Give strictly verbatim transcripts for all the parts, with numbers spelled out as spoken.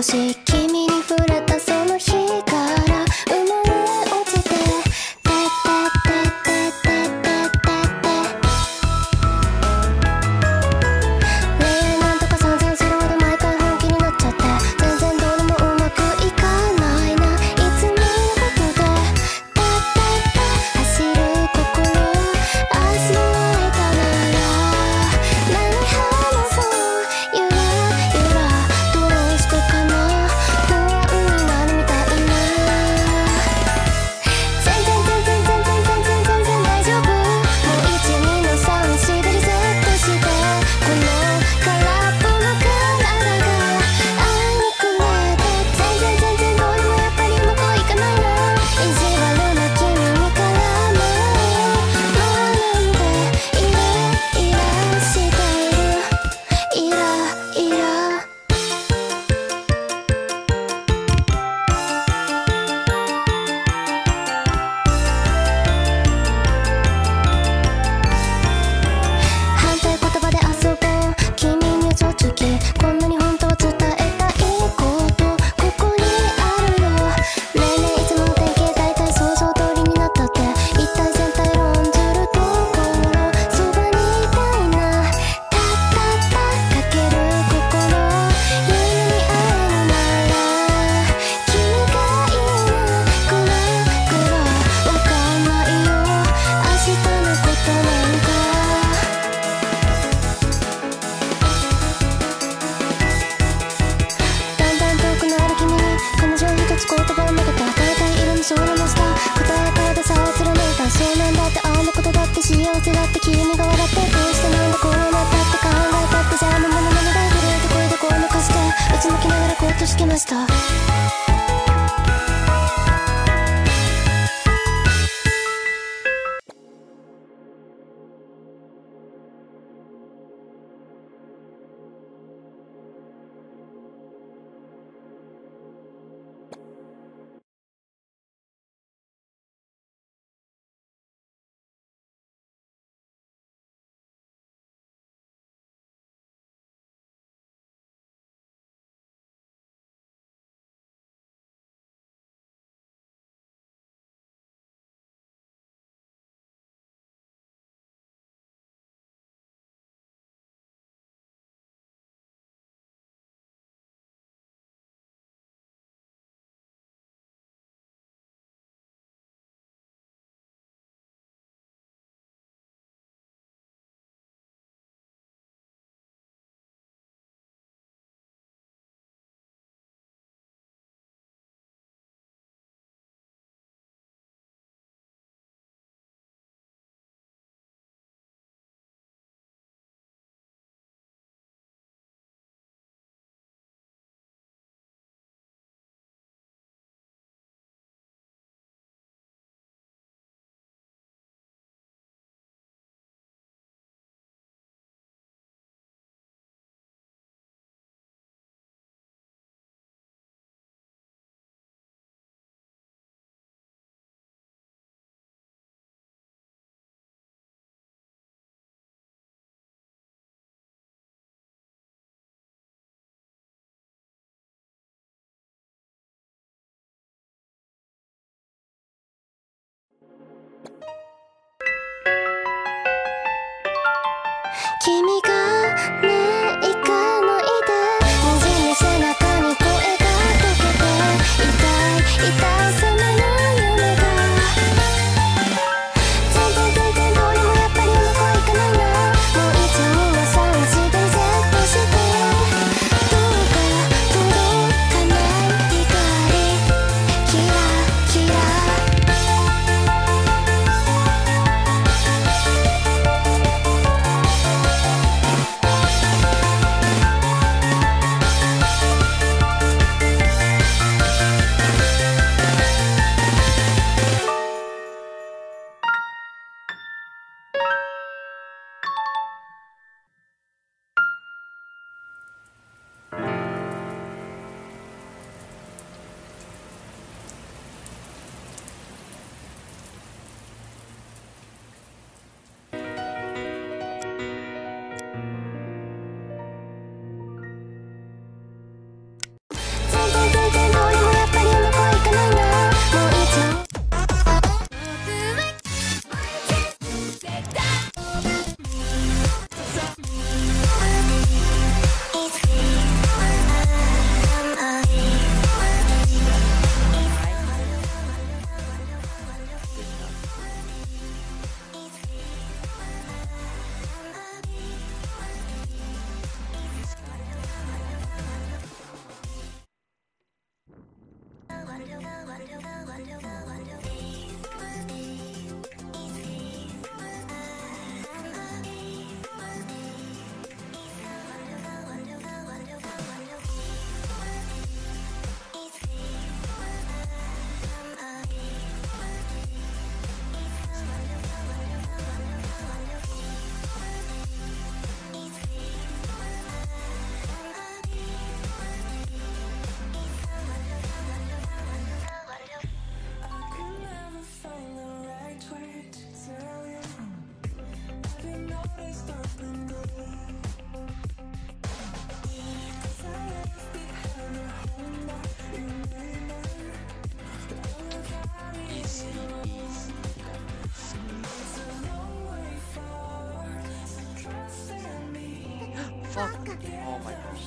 し君に触れたその日から生まれ落ちててててててて恋愛なんとか散々するほど毎回本気になっちゃって全然どうでもうまくいかないないつものことでたったった走る心明日も会えたなら何話そうゆらゆらどうしてかな不安になるみたいな全然全然全然全然全然大丈夫もういちにのさんしでリセットしてこの空っぽの体が愛にくれて全然全然どうでもやっぱりうまくいかないな意地悪な君に絡まれ学んでイライラしているイライラ反対言葉で遊ぼう君に嘘つきこんなに本当を伝えたいことここにあるよねえねえいつもの典型大体想像通りになったって一体全体論ずるところそばにいたいなたったったかける心夢に会えるなら君がいいなぐらぐらわかんないよ明日のことなんかだんだん遠くなる君に彼女一つ言葉を投げた大体色にそれました答えからでさえ貫いたそうなんだってあんなことだって幸せだって君が笑ってどうしてなんでこうなったって考えたってじゃあもう物々で震えて声でこう抜かしてうつむきながらこうとつけました Fuck! Oh my god.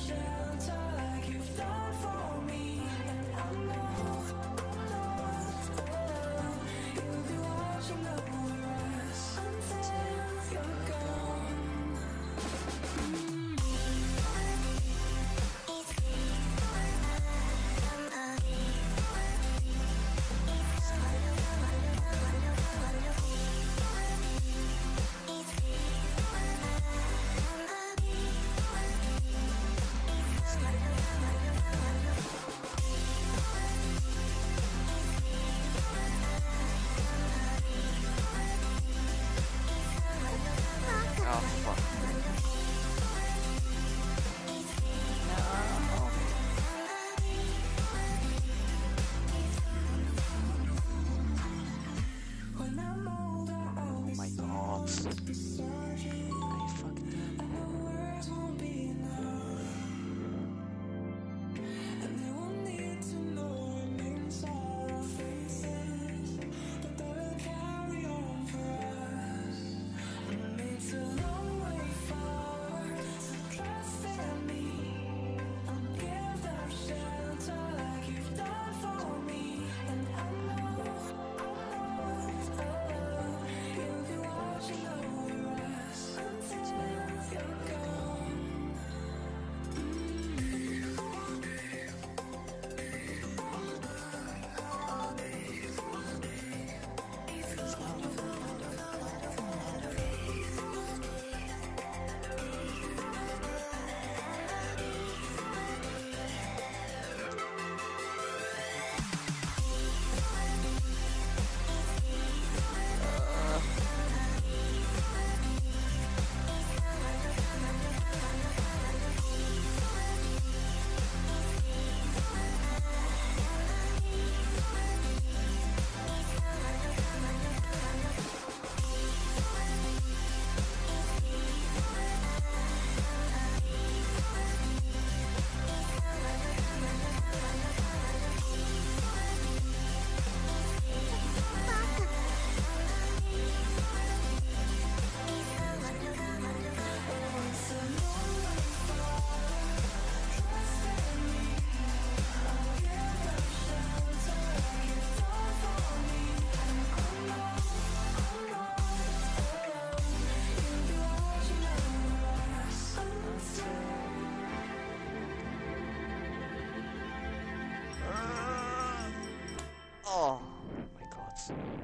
Oh my god.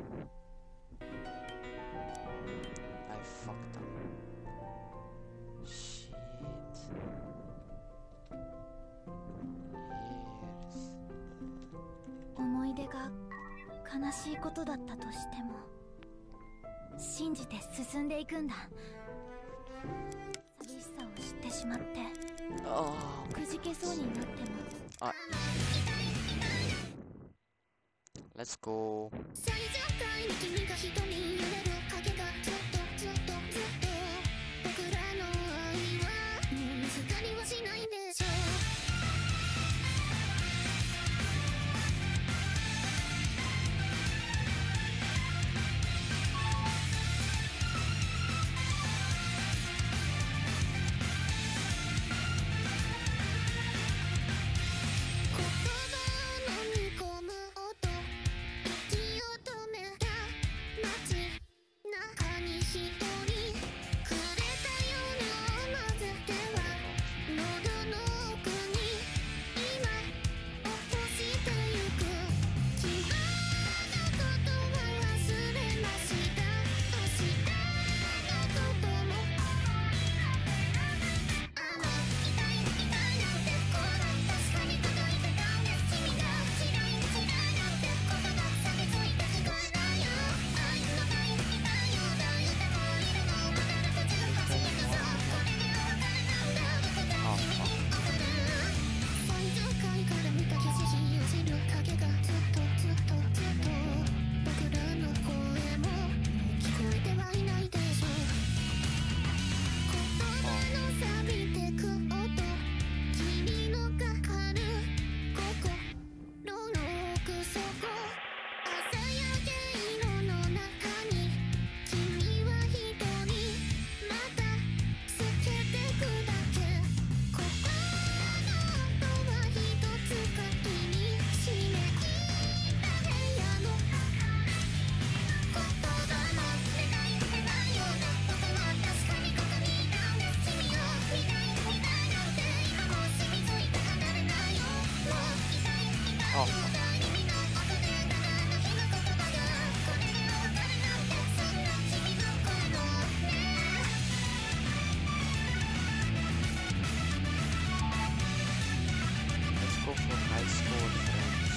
I fucked up. Shit. Yes. 思い出が悲しいことだったとしても信じて進んでいくんだ。寂しさを知ってしまって Oh. くじけそうになってもあ、Let's go. 最上階に君が一人揺れる影がずっとずっとずっと僕らの愛はもう水狩りはしないんでしょう。中に Oh, fuck. Let's go for high school friends.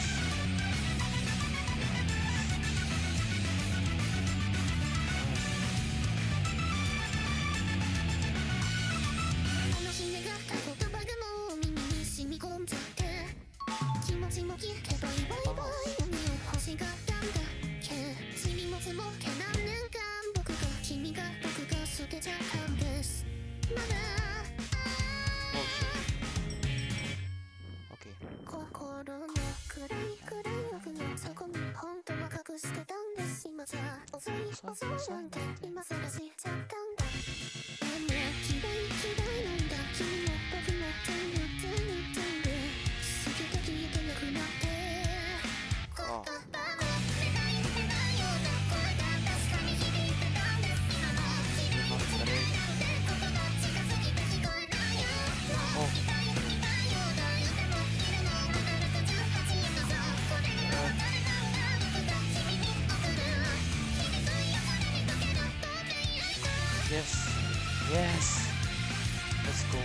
Oh shit. Okay. 心の暗い暗い奥の底に本当は隠してたんです今じゃ遅い遅いなんて今さらしちゃったんだあんな嫌い嫌いなんだ君も僕も全部全部全部過ぎて消えてなくなって言葉も寝たい寝たいような声が確かに響いてたんです今も嫌い嫌いなんて言葉近すぎて聞こえないよもう痛い痛いようだいてもいるのまだろくじゅうはちえんのそうこれでも誰かが僕が君に送る響くよそれに溶けろと恋愛と Yes. Yes. Let's go.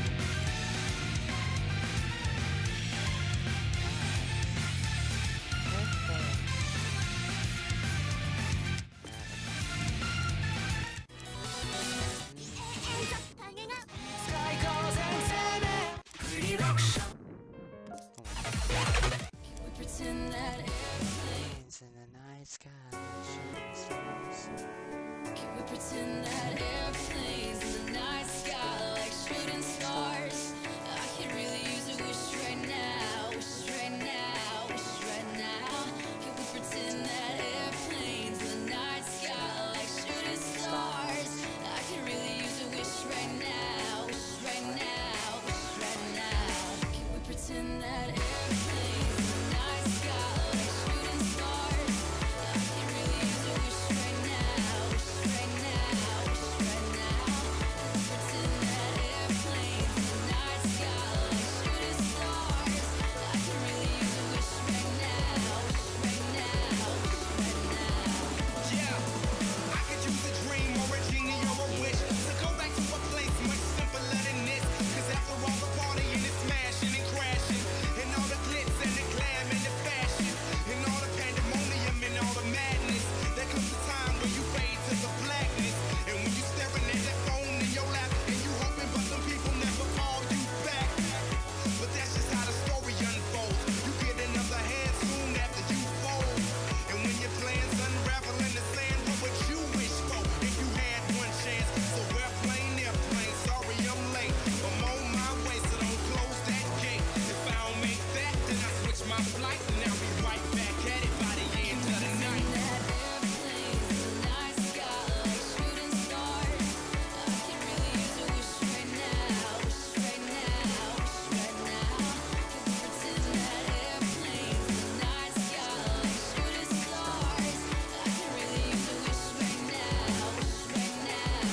Pretend that Planes in the night sky, shooting stars. Can we pretend that airplanes in the night sky like shooting stars? I could really use a wish right now, wish right now, wish right now. Can we pretend that airplanes in the night sky like shooting stars? I could really use a wish right now, wish right now, wish right now. Can we pretend that airplanes in the night sky like shooting stars? I could really use a wish right now, wish right now, wish right now. Can we pretend that airplanes in the night sky like shooting stars? I could really use a wish right now, wish right now, wish right now. Yeah, I could use a dream or a genie or a wish to go back to a place much simpler than this. Cause after all the partying and smashing and crashing, and all the glitz and the glam and the fashion, and all the pandemonium and all the madness, there comes a time when you fade to the blackness. And when you staring at that phone in your lap, and you hoping but some people never call you back. But that's just how the story unfolds. You get another hand soon after you fold. And when your plans unravel in the sand, what would you wish for if you had one chance? So airplane, airplane, sorry I'm late. I'm on my way, so don't close that gate. If I don't make that, then I switch my flight, and I'll be right back at it by the end of the night. That airplanes in the night sky like shooting stars. I could really use a wish right now, wish right now, wish right now. Can we pretend that airplanes in the night sky like shooting stars? I could really use a wish right now, wish right now,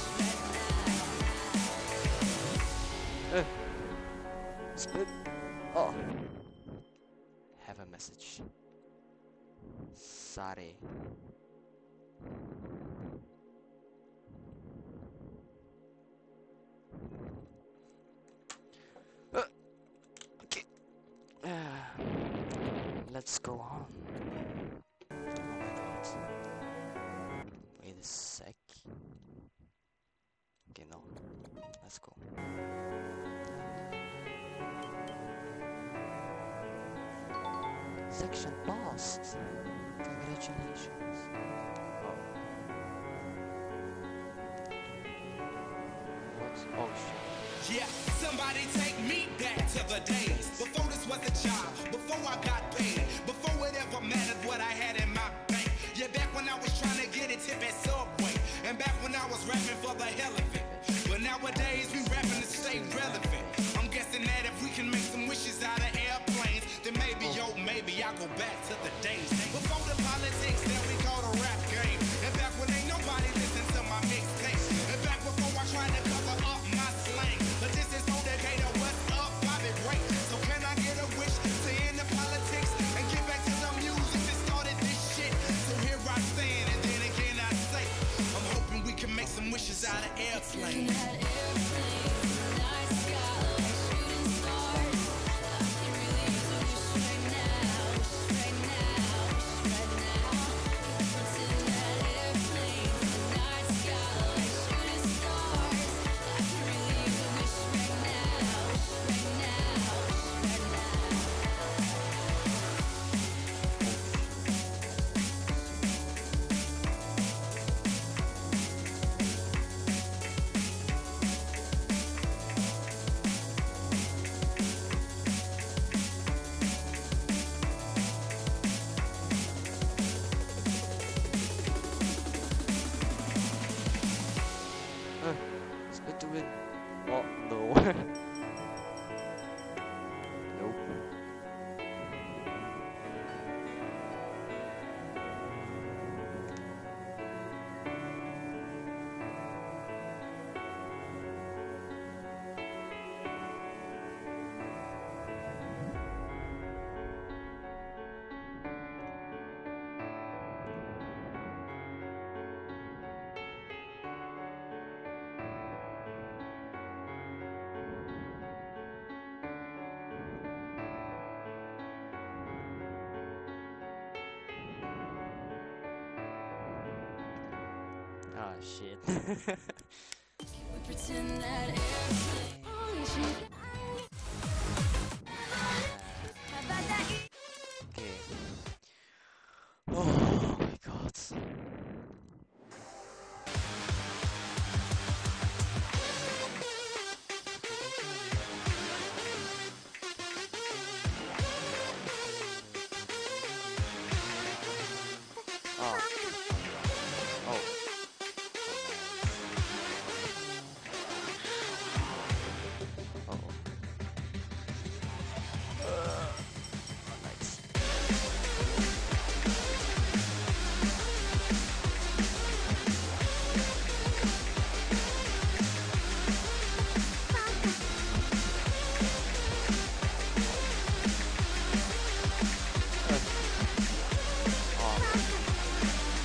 wish right now. Uh, split. Oh. Have a message. Sorry. Uh, okay. Uh, let's go on. Oh my god. Wait a sec. Okay, no. Let's go. Section passed. Congratulations. Oh. What? Oh shit. Yeah, somebody take me back to the days before this was a job, before I got paid, before it ever mattered what I had in my bank. Yeah, back when I was trying to get a tip at Subway, and back when I was rapping for the hell of it. But nowadays we rapping to stay relevant. I'm guessing that if we can make some wishes out of airplanes, then maybe, yo, maybe I'll go back to the days before the politics that we call the rap game, and back when ain't nobody listened to my mixtape, and back before I tried to cover up my slang. But this is no Decatur, what's up, Bobby Ray? So can I get a wish to end the politics? Oh shit. We pretend that airplanes. How about that? Okay. Oh my god. Oh. Oh. Oh. Uh, nice. Oh.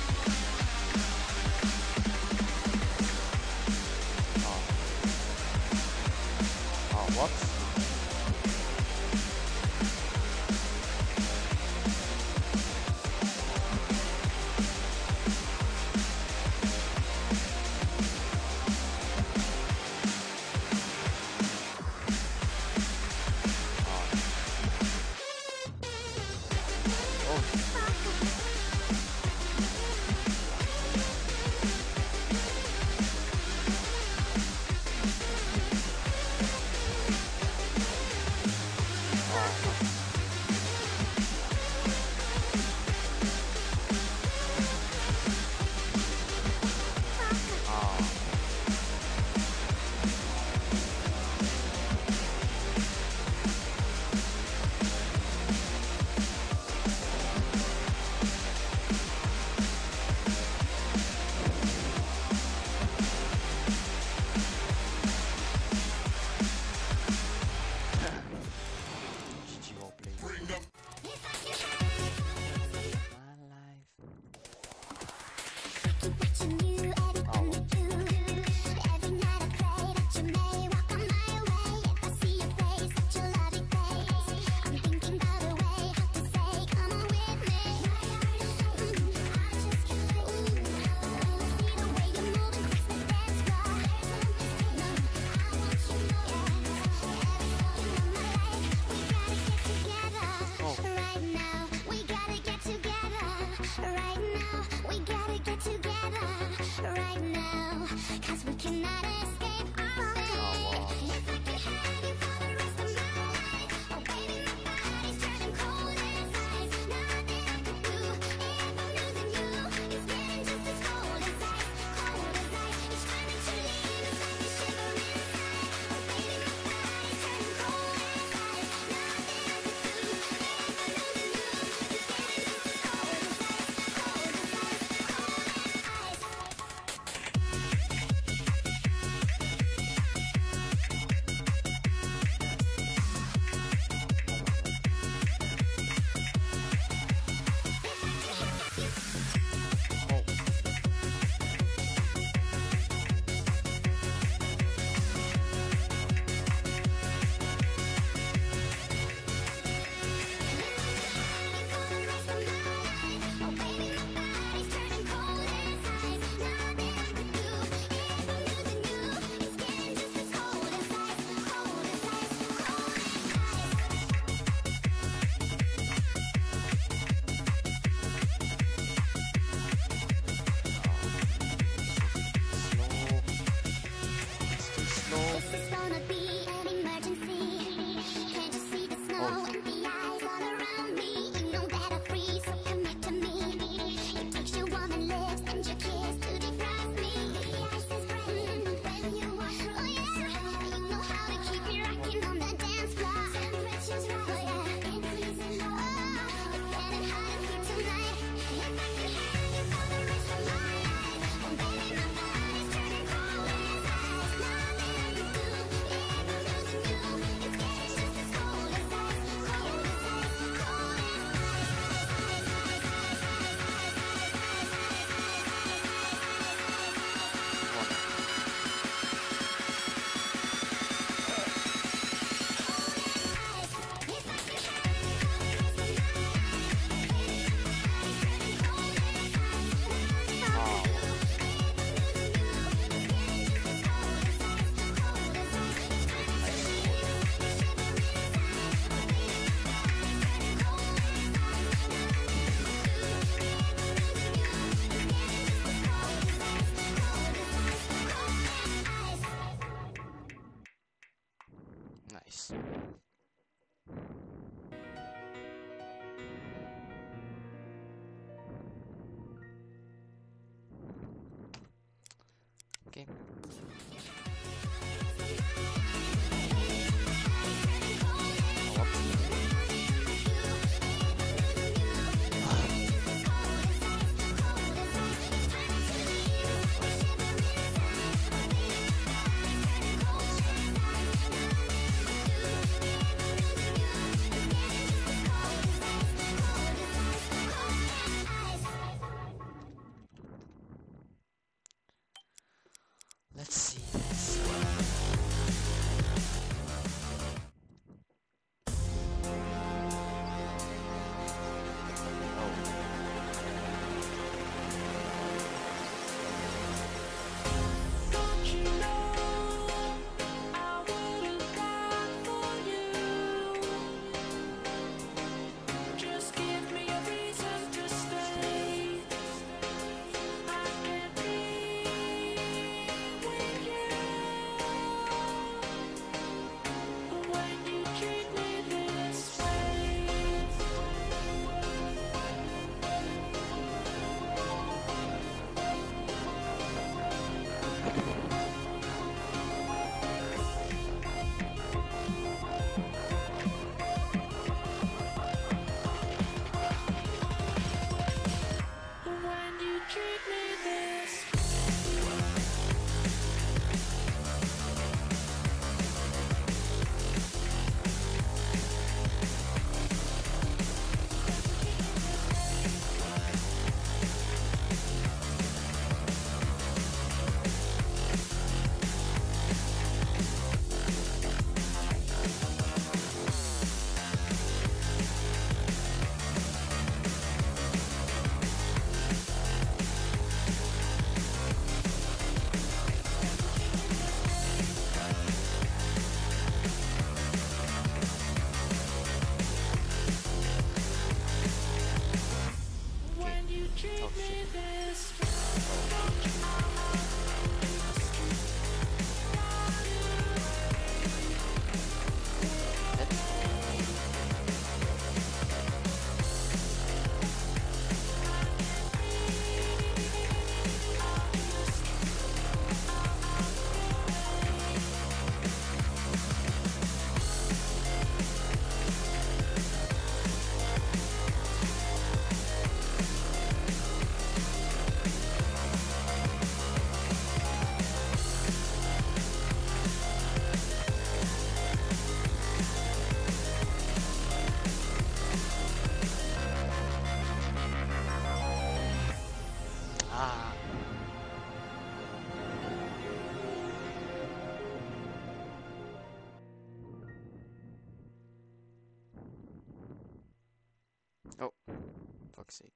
Oh, fuck's sake.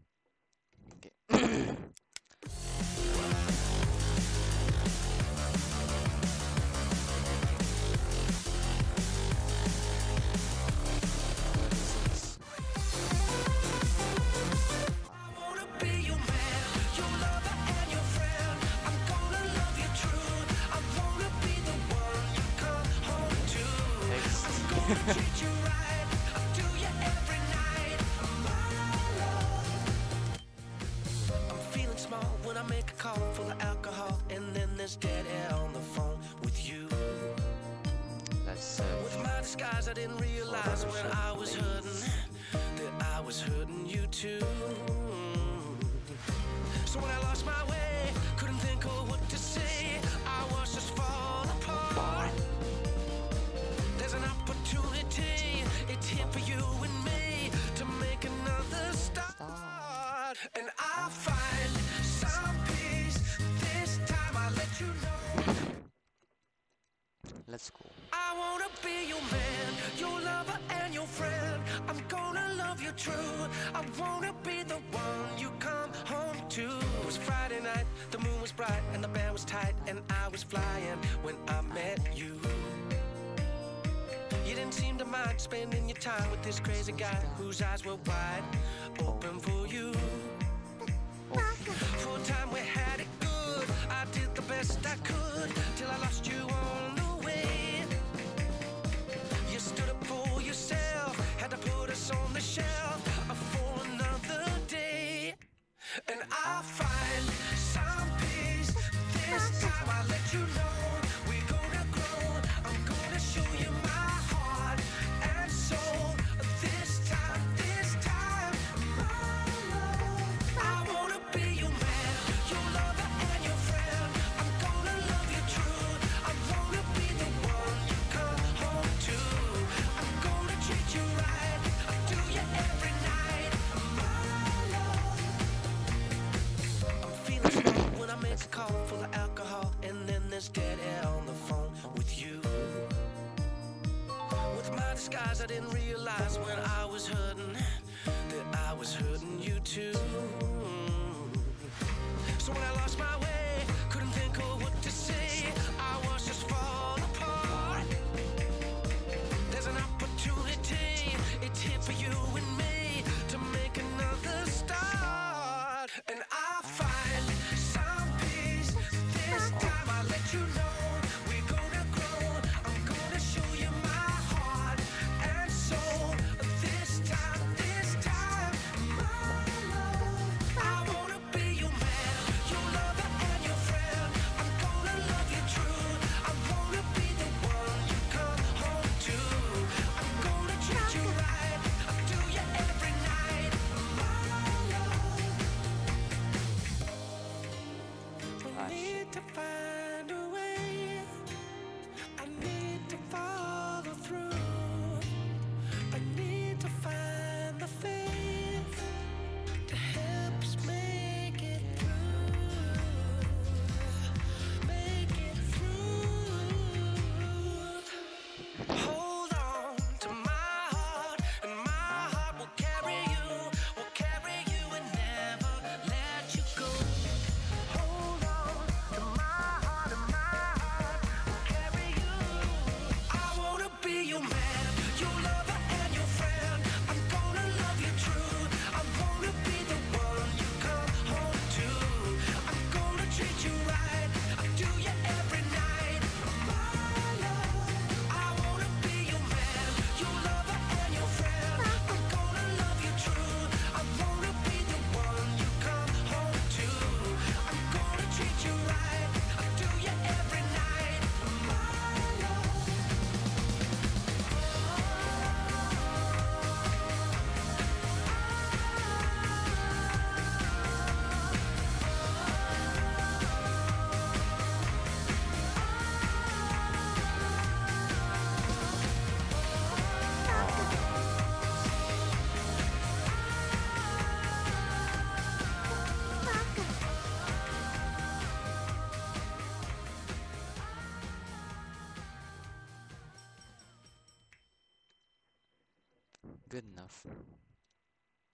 Okay. I'm feeling small when I make a call full of alcohol, and then there's dead air on the phone with you. Let's uh, With my disguise, I didn't realize when I was hurting that I was hurting you too. So when I lost my way, couldn't think of what to say, I was just falling apart. There's an opportunity, it's here for you and me to make another start. And I'll find some peace. This time I'll let you know. let's go. I wanna be your man, your lover and your friend. I'm gonna love you true. I wanna be the one you come home to. It was Friday night, the moon was bright and the band was tight, and I was flying when I met you. You didn't seem to mind spending your time with this crazy guy whose eyes were wide open for you. For a time we had it good, I did the best I could till I lost you on the way. You stood up for yourself, had to put us on the shelf uh, for another day. And I'll find some peace. This time I'll let you know we're gonna grow. I'm gonna show you my heart and soul. This time, this time, my love. I wanna be your man, your lover and your friend. I'm gonna love you true. I wanna be the one you come home to. I'm gonna treat you right. I do you every night, my love. I'm feeling small when I make a call full of alcohol, and then there's dead air on the phone with you. With my disguise, I didn't realize when I was hurting that I was hurting you too. So when I lost my way, couldn't think of what to say, I was just falling apart. There's an opportunity, it's here for you and me to make another start. And I'll find some peace. This time I'll let you know we're gonna grow. I'm gonna show you my heart and soul. This time, this time, my love. I wanna be your man, your lover and your friend. I'm gonna love you true. I wanna be the one you come home to. I'm gonna treat you right. I do you every night, my love. We need to find a way. I need to follow through. I need to find the faith to help us make it through. Make it through. Hold on to my heart, and my heart will carry you, will carry you and never let you go. Hold on to my heart, and my heart will carry you. I wanna be your man, your lover and your friend. I'm gonna love you true. I wanna be the one you come home to. I'm gonna treat you right. I do you every night, my love. I wanna be your man, your lover and your friend. I'm gonna love you true. I wanna be the one you come home to. I'm gonna treat you right. I do you every night, my love. Good enough.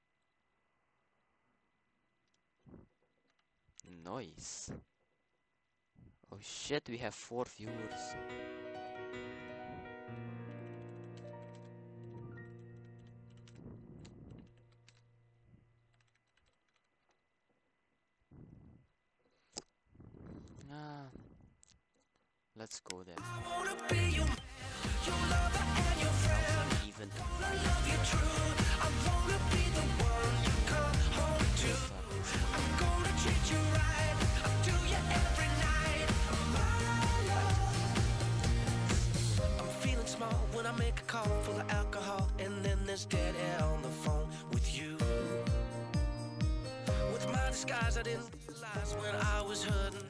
Noise. Oh shit, we have four viewers. Ah, let's go there. I wanna be your, your lover and your friend. Even I love you true. I wanna be the one you come home to. I'm gonna treat you right. I do you every night. My love. I'm feeling small when I make a call full of alcohol, and then there's dead air on the phone with you. With my disguise, I didn't realize when I was hurting.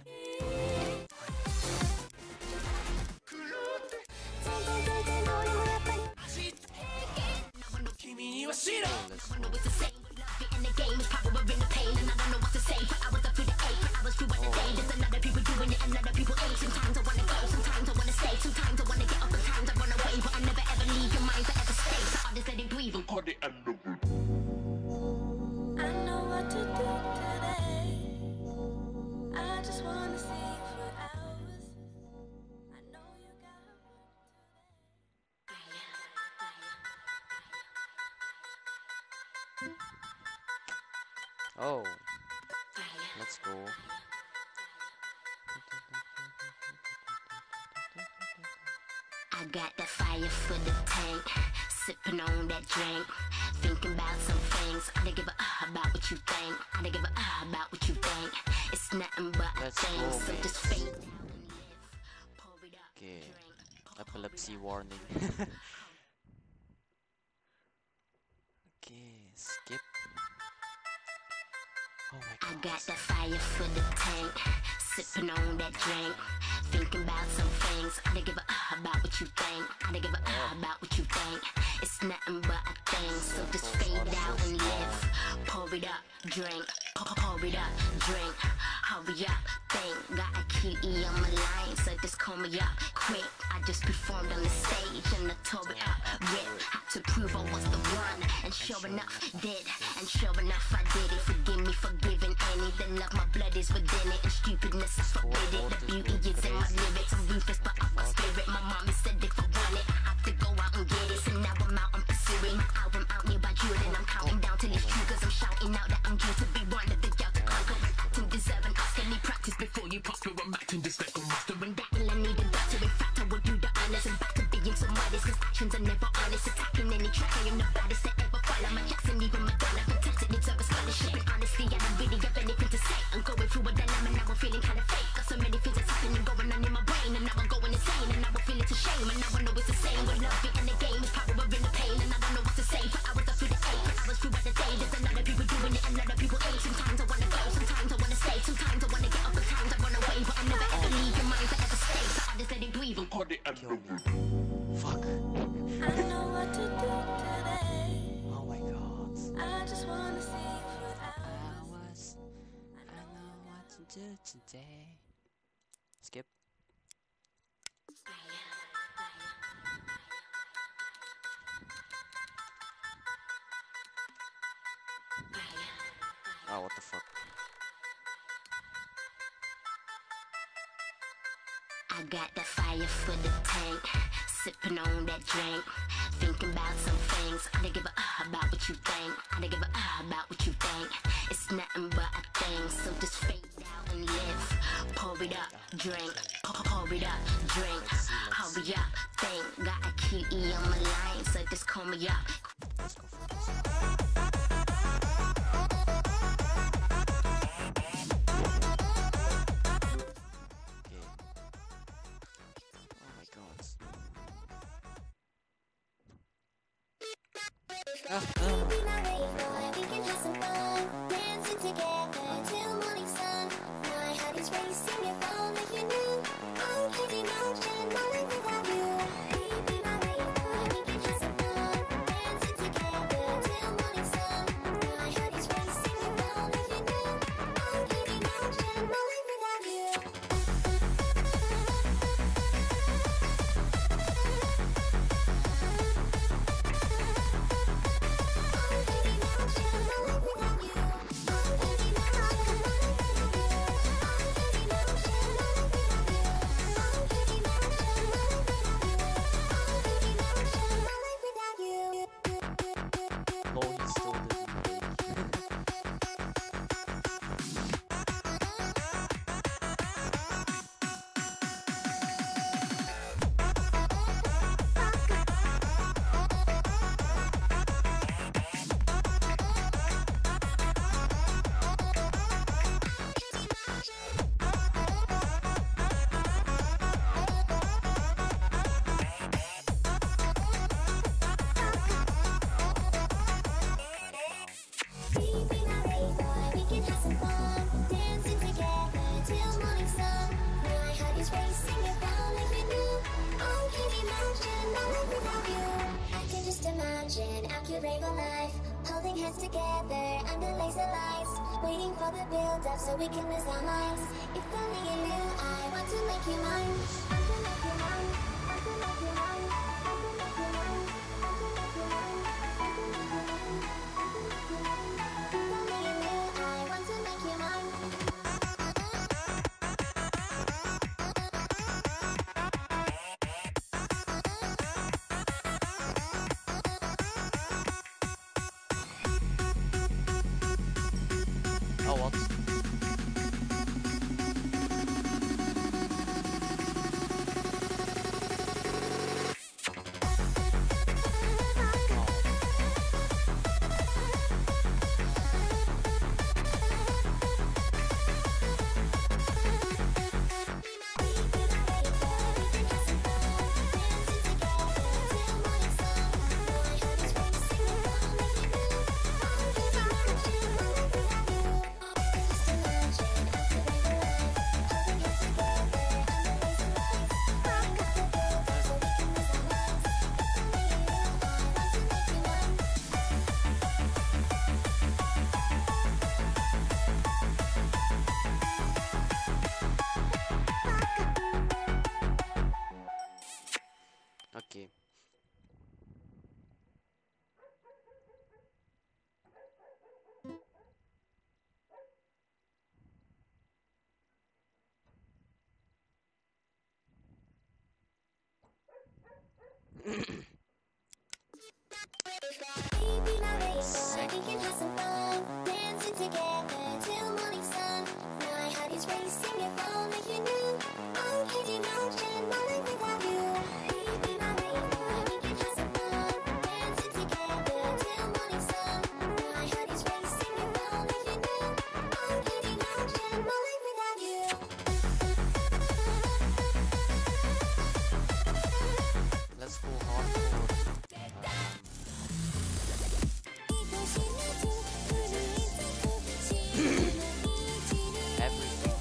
I know what to do today. I just wanna see you for hours. I know you got oh, let's go. I got that fire for the tank, sipping on that drink, thinking about some things. I don't give a uh about what you think. I don't give a uh about what you think. It's nothing but a Let's thing, go, so man. just fade down and live. Pour it up, Okay, drink. epilepsy warning. Okay, skip. Oh my I god. got that fire for the tank, sipping on that drink, thinking about some things. I don't give a uh about what you think. I don't give a uh about what you think. It's nothing but a thing, so just fade out and live. Pour it up, drink. Pour, pour it up, drink. Hurry up, think. Got a Q E on my line, so just call me up quick. I just performed on the stage and I tore it up. Rip, had to prove I was the one, and sure enough, did. And sure enough, I did it. Forgive me for giving any. The love, my blood is within it, and stupidness is forbidden. The beauty is in my lyrics. I'm ruthless, but I've got spirit. My mommy said if I want it, I have to go out and get it. So now I'm out, I'm pursuing my album out nearby Jordan. I'm counting down till it's true, cause I'm shouting out that I'm due to be one of the girls to conquer. Acting deserve an Oscar. Need practice before you prosper. I'm acting this like a master. And that I need a doctor. In fact, I will do the honors. And back to being so modest, cause actions are never honest. Attacking any track, I am the baddest that ever follow. My Jackson, even Madonna, fantastic, deserve a scholarship. And honestly, I don't really have anything to say. I'm going through a dilemma, now I'm feeling kinda fake. Got so many things that's happening, going on in my brain. And now I'm going insane, and now I feel it's a shame. And now I know it's the same, but love it and the game is power in the pain. And I don't know what to say, for hours I feel the ache. For hours throughout the day, there's a lot of people doing it, and a lot of people age. Sometimes I wanna go, sometimes I wanna stay. Sometimes I wanna get up, and times I run away. But I never ever leave your mind, forever stay. So I just let it breathe. Kill me. Fuck. I know what to do today. Oh my god. I just wanna see you for hours. Hours. I know what to do today. Skip. Oh, what the fuck? I got that fire for the tank, sipping on that drink, thinking about some things. I don't give a uh about what you think. I don't give a uh about what you think. It's nothing but a thing, so just fade out and live. Pour it up, drink. Pour, pour it up, drink. Hurry up, think. Got a Q E on my line, so just call me up. Let's go for this. Okay. Oh my god. Ah, ah. Be my wave boy, we can have some fun, dancing together till morning sun. My heart is racing if only you knew. I'm crazy motion, my life without you. Be my wave boy, we can have some fun, dancing together till morning sun. My heart is racing if only you knew. I'm crazy motion, my life without you. Oh, he stole the so we can lose our minds. If only you knew I want to make you mine. Want to make you mine. Want to make you mine. Want to make you mine. Want to make you mine. Want to make you mine. If only you knew I want to make you mine. Oh, what? Okay. Baby, my rainbow, we can have some fun. Dancing together till morning sun. My heart is racing if only you knew. I can't imagine my life without you. Baby, my rainbow, we can have some fun. Dancing together till morning sun. My heart is racing if only you knew. I can't imagine my life without you. Let's go hardcore. Everything.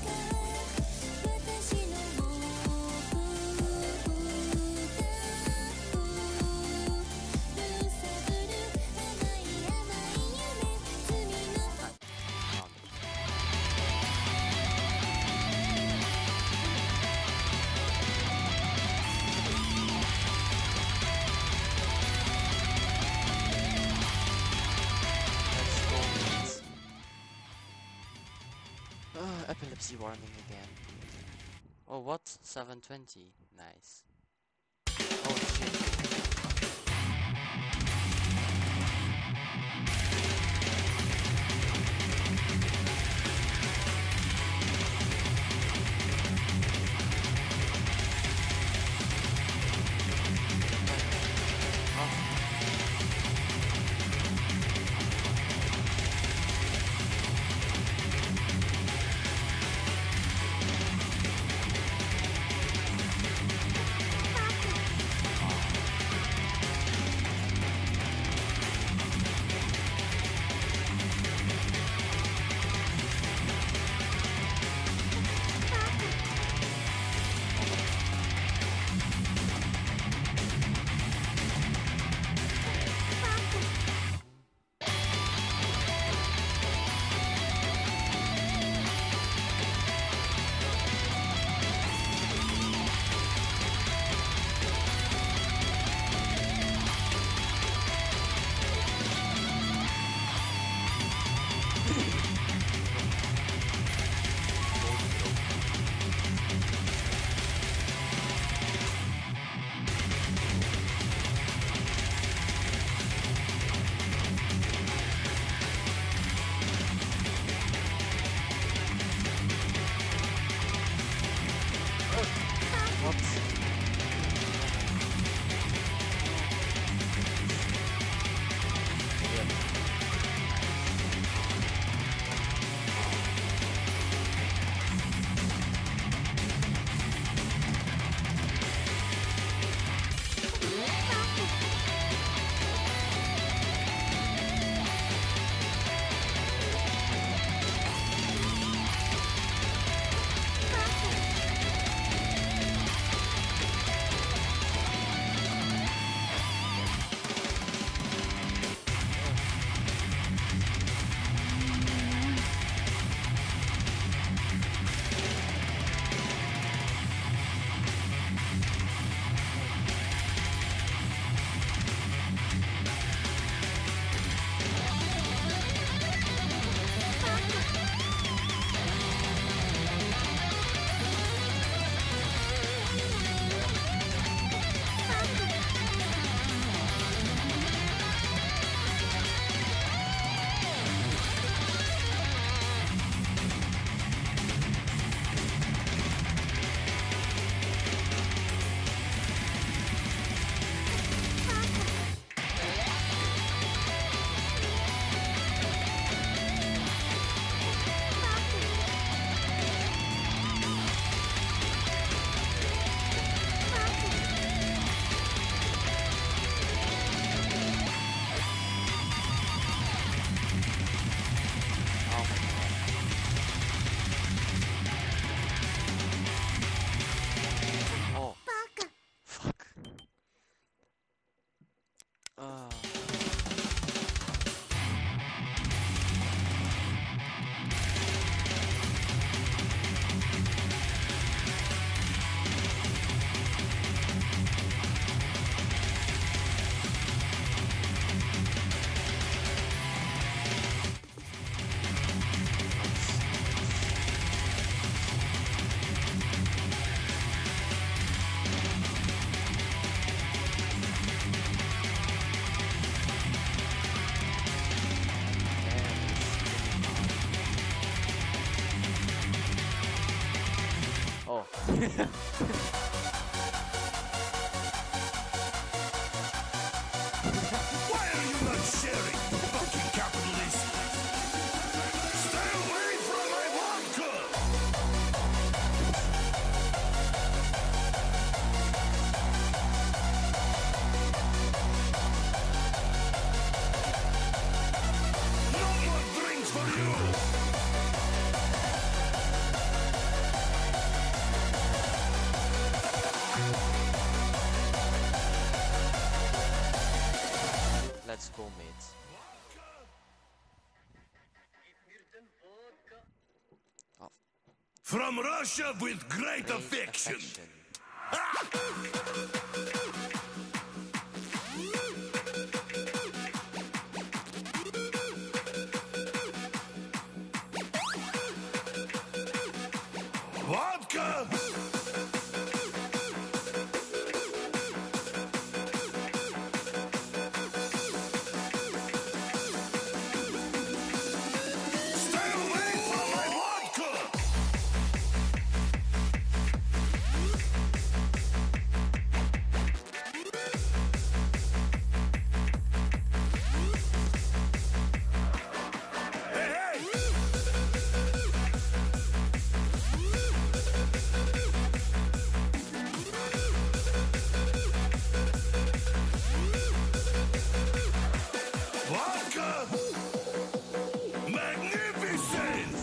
Uh, epilepsy warning again. Oh, what? seven twenty. Nice. Oh shit. Why are you not sharing, fucking capitalist? Stay away from my vodka! No more drinks for you! Let's go, mates. Oh, From Russia with great great affection. affection. Vodka! Stay away from my vodka! Hey, hey! Vodka! Magnificent!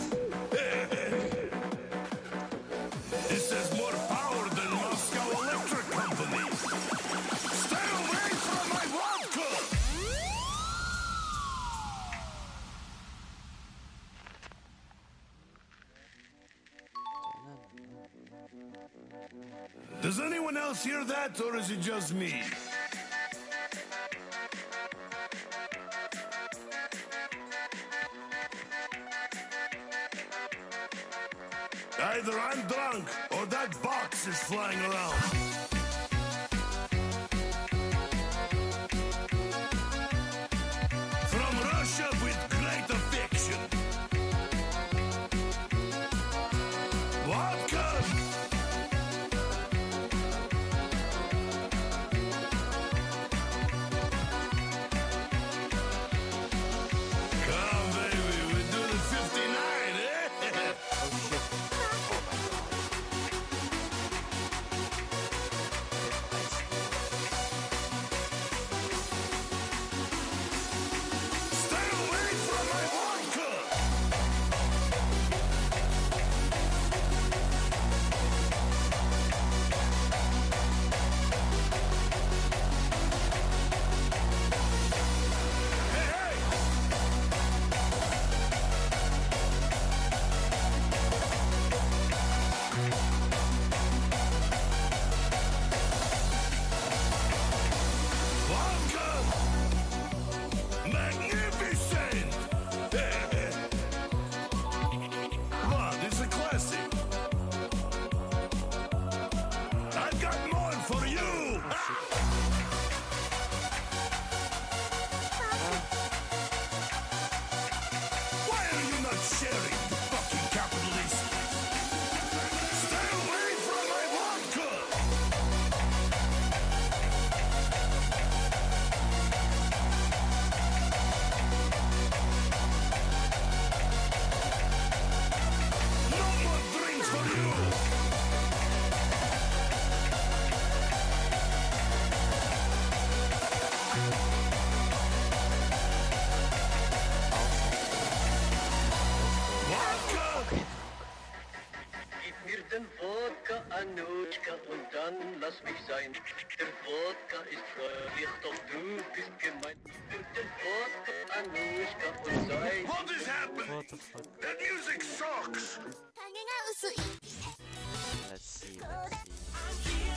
This has more power than Moscow Electric Company! Stay away from my vodka! Does anyone else hear that, or is it just me? Either I'm drunk or that box is flying around. From Russia with great affection. Vodka! Come, baby, we do the fifty-nine, eh? Oh shit. Oh my god. Stay away from my vodka! Hey, hey! Vodka! Magnificent! Wow, this is a classic. I've got more for you! Why are you not sharing, fucking capitalist? Stay away from my vodka! No more drinks for you! Vodka! Gib mir den Wodka, Anuschka, und dann lass mich sein. Der Wodka ist fröhlich, doch du bist gemein. Gib mir den Wodka, Anuschka, und sei What is happening? What the fuck? That music sucks! Let's see, let's see.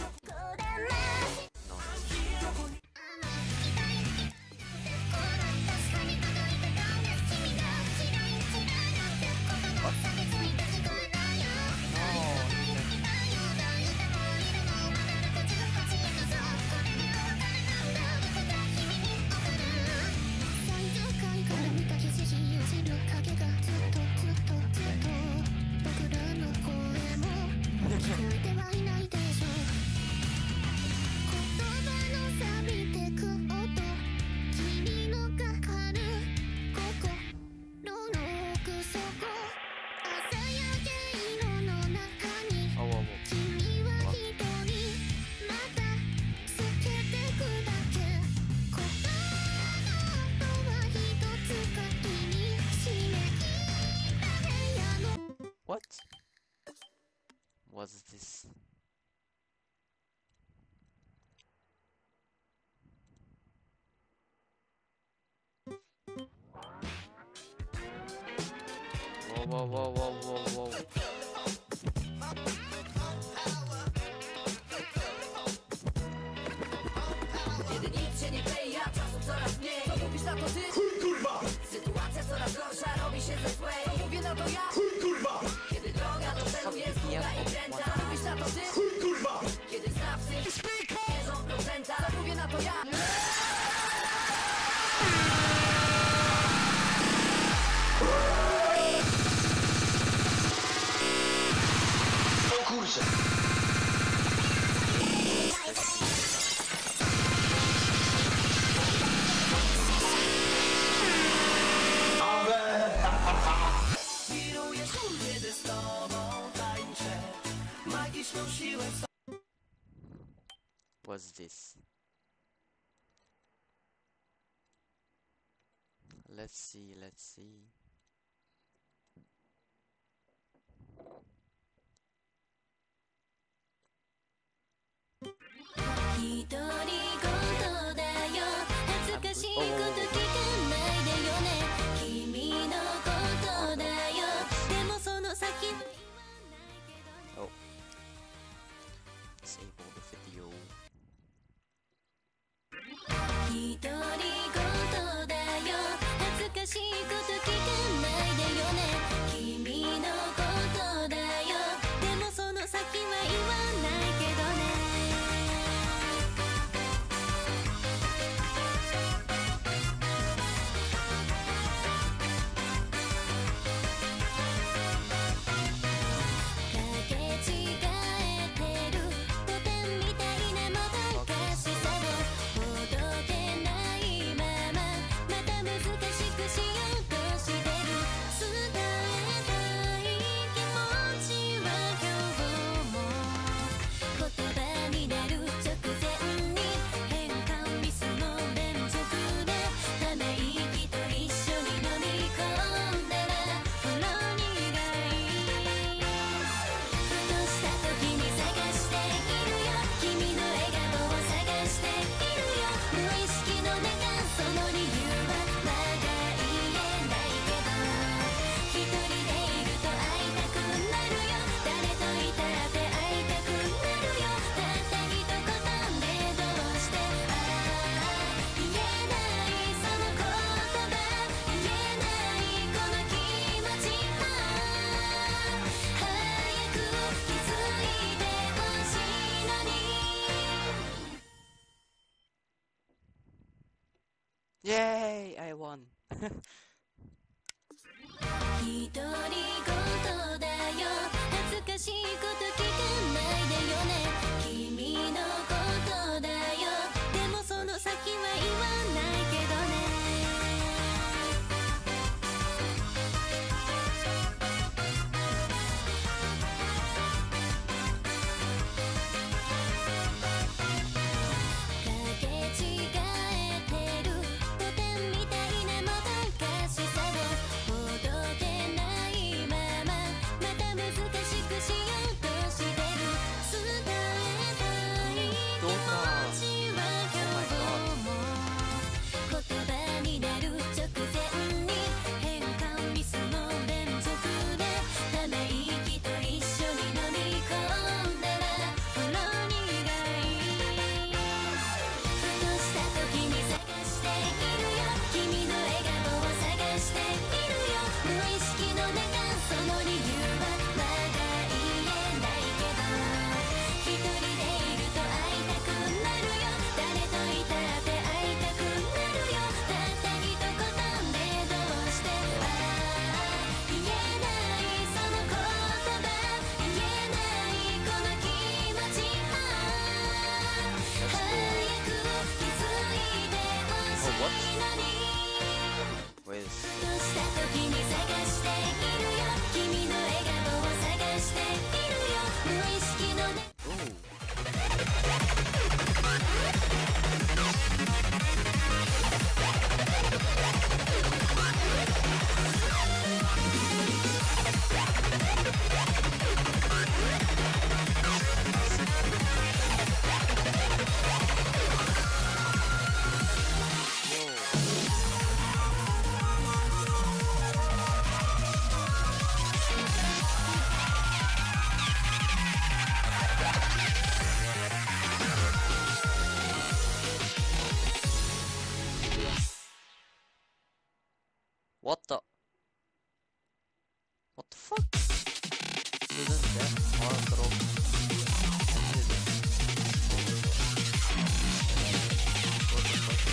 No. 「 What was this? Whoa, whoa, whoa, whoa, whoa, whoa. Kiedy nic się nie kleja, czasu coraz mniej. Co mówisz na to ty? Chuj kurwa! Sytuacja coraz gorsza, robi się ze złej. Co mówię na to ja? Chuj kurwa! Kiedy droga do celu jest długa i kręta. Co mówisz na to ty? Chuj kurwa! Kiedy znawcy wierzą w procenta. Co mówię na to ja? O kurczę! Wiruję szum, kiedy z tobą tańczę. Magiczną siłę w What's this? Let's see, let's see. Oh. Disable the video. 独り言だよ恥ずかしいこと聞かないでよね君のことだよでもその先は言わないけどねかけ違えてるボタンみたいなもどかしさをほどけないまままた難しくしようとしてる伝えたい気持ちは今日も言葉になる直前に変換ミスの連続でため息と一緒に飲み込んだらほろ苦いふとした時に探しているよ君の笑顔を探しているよ無意識の中その理由はまだ言えないけど一人でいると会いたくなるよ誰といたって会いたくなるよたった一言でどうしてああ言えないその言葉言えないこの気持ちああ早く気づいてほしいのに Yay! I won! 独り言だよ恥ずかしいこと聞かないでよね君のことだよでもその先は言わないけどねかけ違えてるボタンみたいなもどかしさをほどけない What the? What the fuck? Shouldn't that hard throw? What the fuck?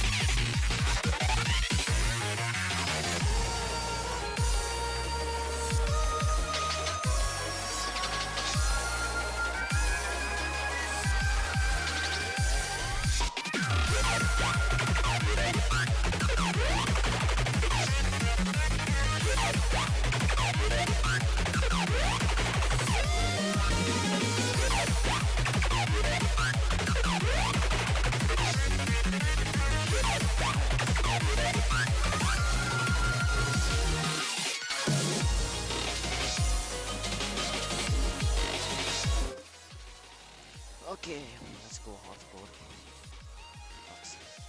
Okay, let's go hardcore. Fuck's sake.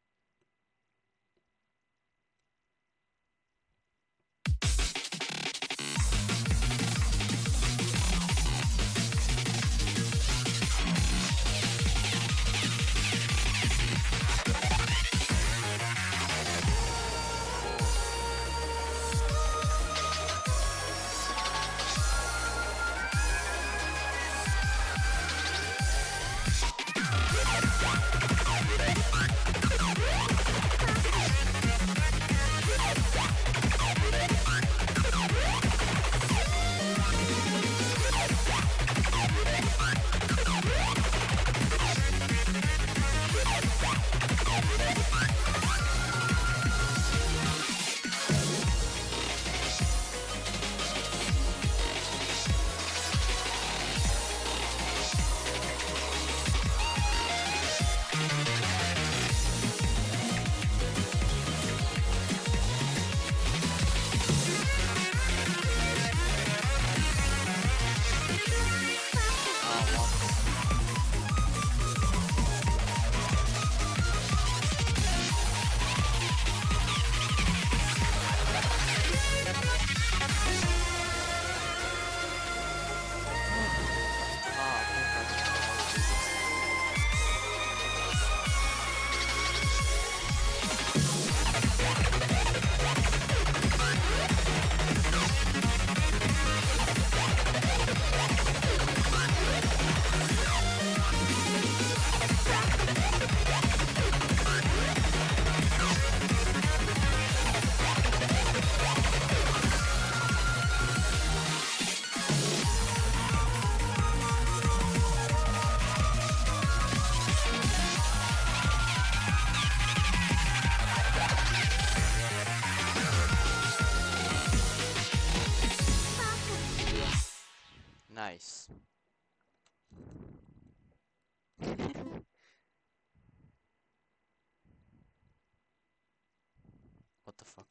Nice. What the fuck?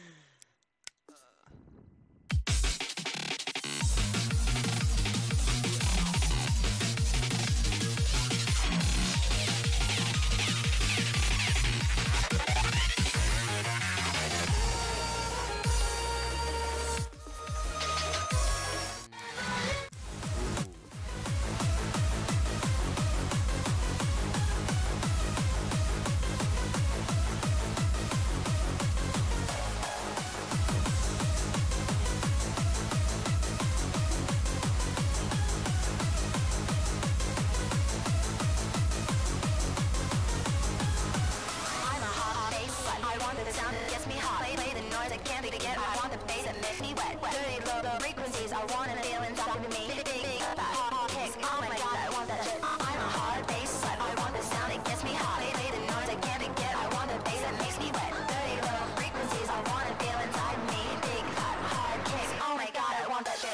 I'm a hot bass slut. I want the sound that gets me hot. Play, play the noise that can't be get. I want the bass that makes me wet. Dirty low, low frequencies. I want to feel inside of me. Big, big, big, fat, hot, hot kick. Oh my god, I want that shit. I'm a hot bass slut. I want the sound that gets me hot. Play, play the noise that can't be get. I want the bass that makes me wet. Dirty low frequencies. I want to feel inside of me. Big, fat, hot kick. Oh my god, I want that shit.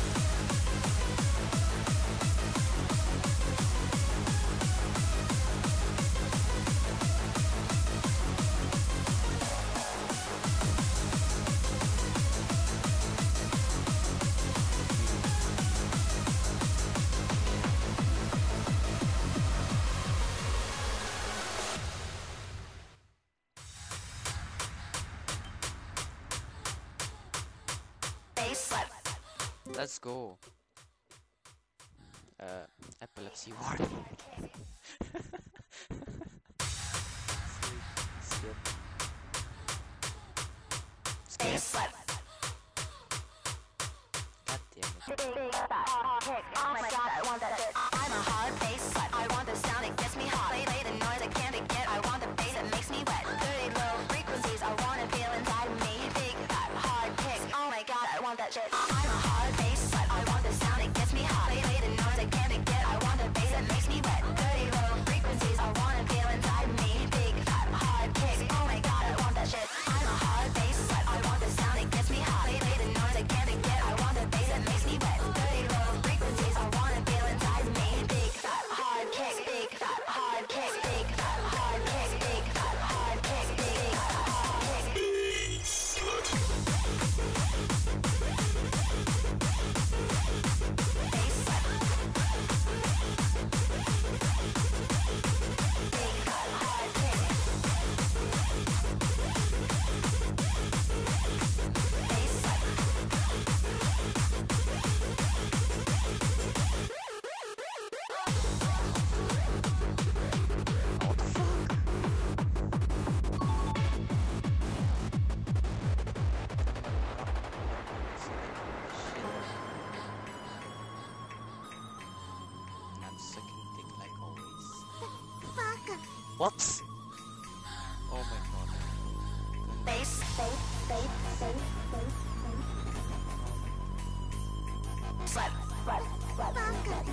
Bass slut. Let's go. Uh, epilepsy warning. Skip. bass slap. God damn it. Big, big, fat, hard kick. Oh my god, I want that shit. I'm a hard bass slap. I want the sound, it gets me hot. Play, play the noise I can't forget. I want the bass that makes me wet. Dirty low frequencies, I wanna feel inside of me. Big, fat, hard kick. Oh my god, I want that shit. I'm a hard bass slap. I want the sound, it gets me hot. Play, play the noise I can't forget. I want the bass that makes me wet. Dirty low frequencies, I wanna feel inside of me. Big, fat, hard kick. Oh my god, I want that shit. I'm a hard bass slap. I want the sound, it gets me hot. Play, play the noise I can't forget. I want the bass that makes me wet. Dirty low frequencies, I wanna feel inside of me. Big, fat, hard kick. Big, fat, hard kick. Big, fat, hard kick. Big, fat, hard kick. Big, fat, hard kick. Bass slap. Big, fat, hard kick. Bass slap. What the fuck? I'm sucking dick like always. What? Oh my god. Bass, bass, bass, bass, bass, bass. Slap, slap, slap, slap, slap.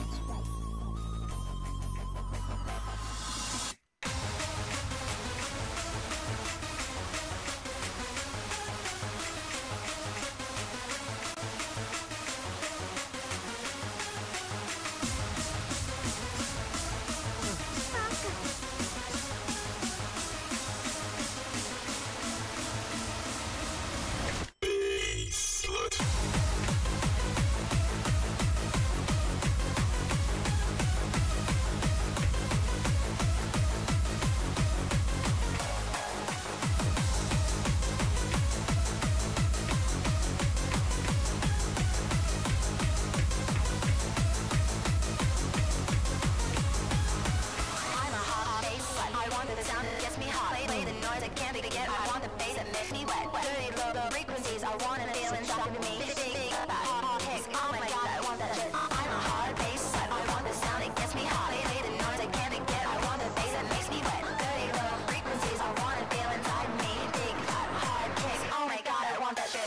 I'm a hot bass slut. I want the sound that gets me hot. Play, play the noise I can't forget. I want the bass that makes me wet. Dirty low frequencies. I wanna feel inside of me. Big, big, big, fat, hard kick. Oh my god, I want that shit. I'm a hard bass slut. I want the sound that gets me hot. Play, play the noise I can't forget. I want the bass that makes me wet. Dirty low frequencies. I wanna feel inside of me. Big, fat, hard kick. Oh my god, I want that shit.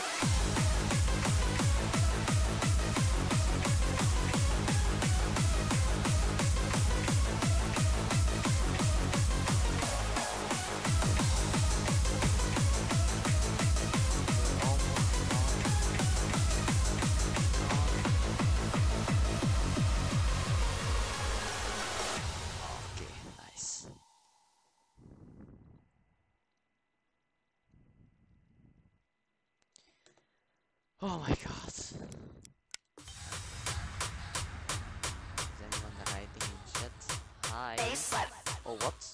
Okay, nice. Oh my god. Is anyone writing in chat? Hi. Bass slap. Oh, what? What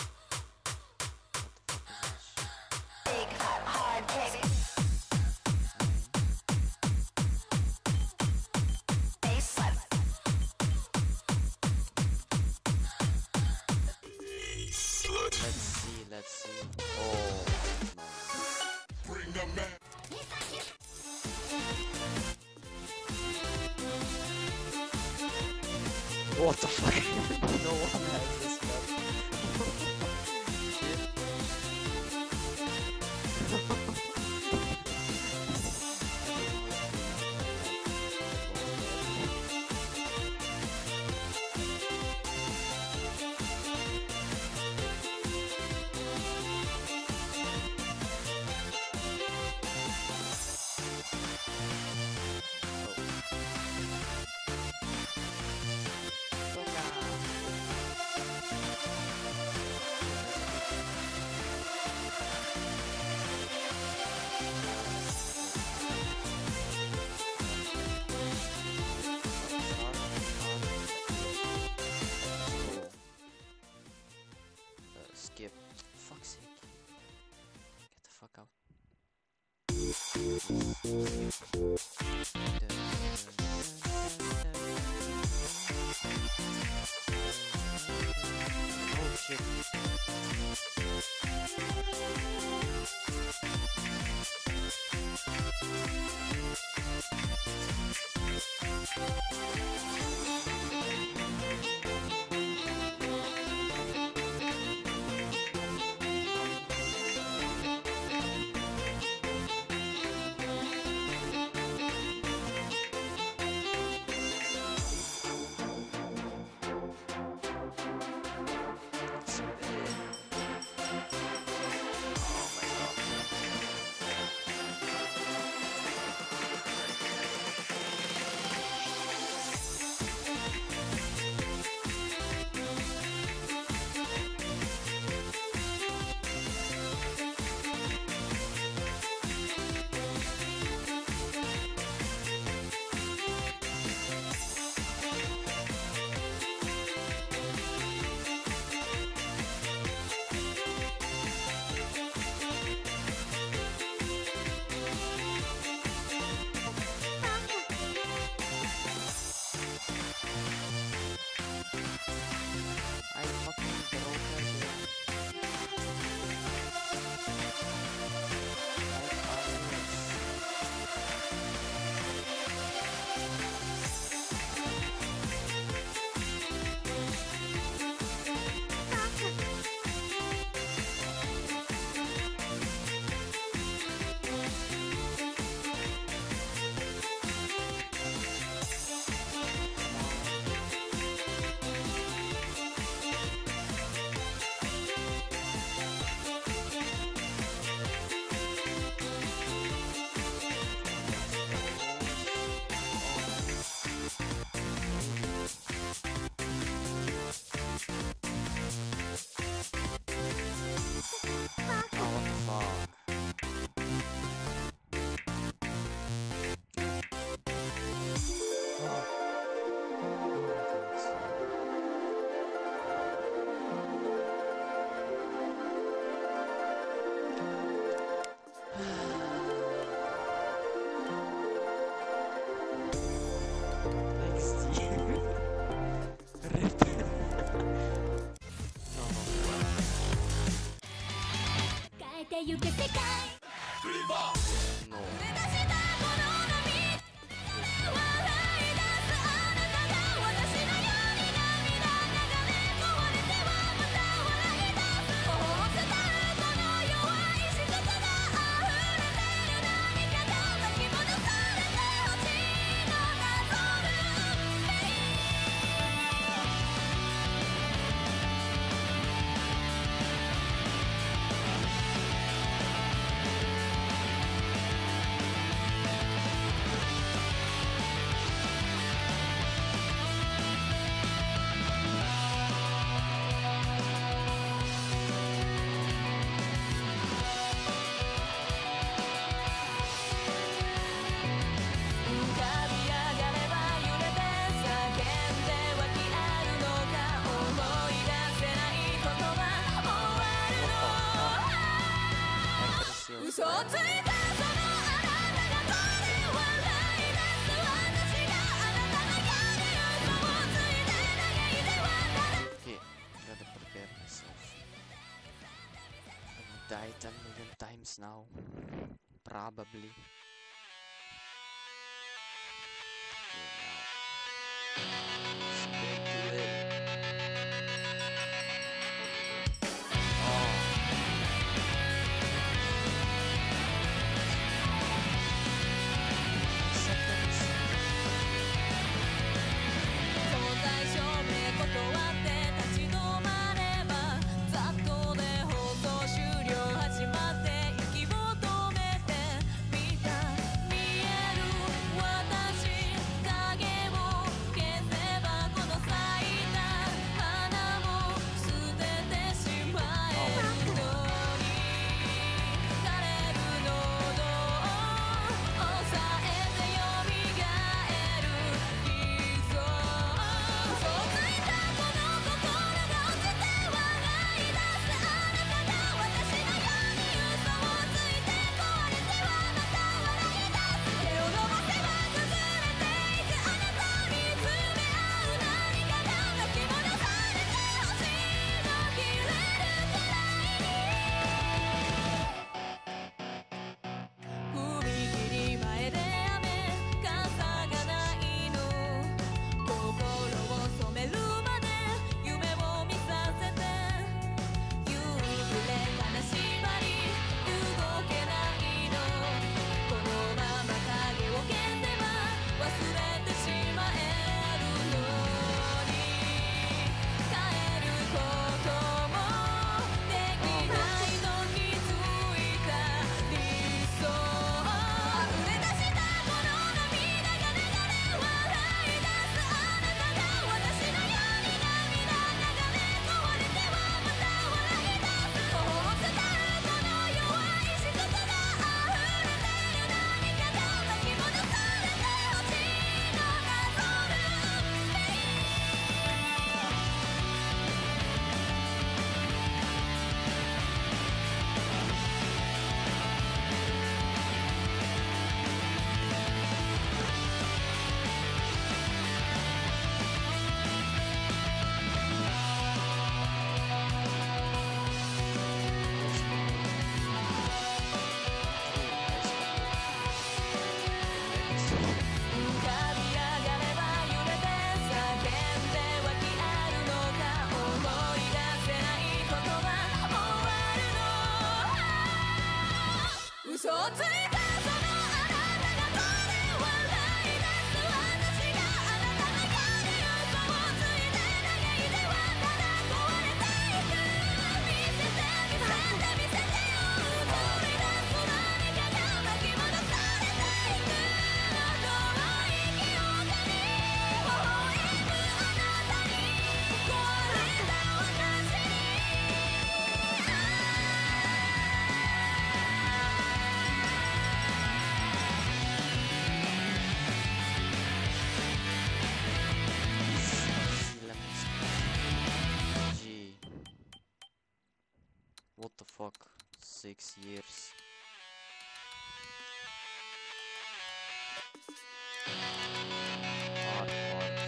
the fuck is this shit? Big, fat, hard kick. Bass slap. Let's see, let's see. Oh, Bring the man. no. What the fuck? No one has this map. Shit. Skip. Fuck's sake. Get the fuck out. Oh shit. ゆけ世界 No. 目指したこの波笑い出すあなたが私のように涙流れ壊れてはまた笑い出すオースタートの弱いしつが溢れてる何かが巻き戻されてほしいのがソウルメイン浮かび上がれば揺れて叫んで湧きあるのか思い出せないことは終わるの嘘をついたそのあなたがこれ笑い出す私があなたのように嘘をついて嘆いてはただ Okay, gotta prepare myself. I died ten million times now. Probably. Okay, now. Speculate. Oh. Seconds. 存在証明断って立ち止まれば雑踏で放送終了始まって息を止めて見た見える私影を消せばこの咲いた花も捨ててしまえるのに枯れる喉を抑えて蘇る理想嘘をついたこの心が落ちて笑い出すあなたが私のように嘘をついて壊れてはまた笑い出す手を伸ばせば崩れていくあなた見つめ合う何かが巻き戻されてほしいの切れるくらいに踏切前で雨傘がないの心を染めるまで夢を見させて夕暮れ金縛り動けないのこのまま影を消せば忘れてしまえるのに帰ることもできないの気づいた理想溢れ出したこの涙が流れ笑い出すあなたが私のように涙流れ壊れてはまた笑い出すオースタートの弱いしつが溢れてる何かが巻き戻されてほしいのがソウルメイン浮かび上がれば揺れて叫んで湧きあるのか思い出せないことは終わるの嘘をついたそのあなたがこれ笑い出す私があなたのように嘘をついて嘆いてはただ壊れていく見せて見せて見せてよ映り出す何かが巻き戻されていく遠い記憶に微笑むあなたに壊れた私に Easy lemon squeeze. Gee. What the fuck? Six years. Hard parts.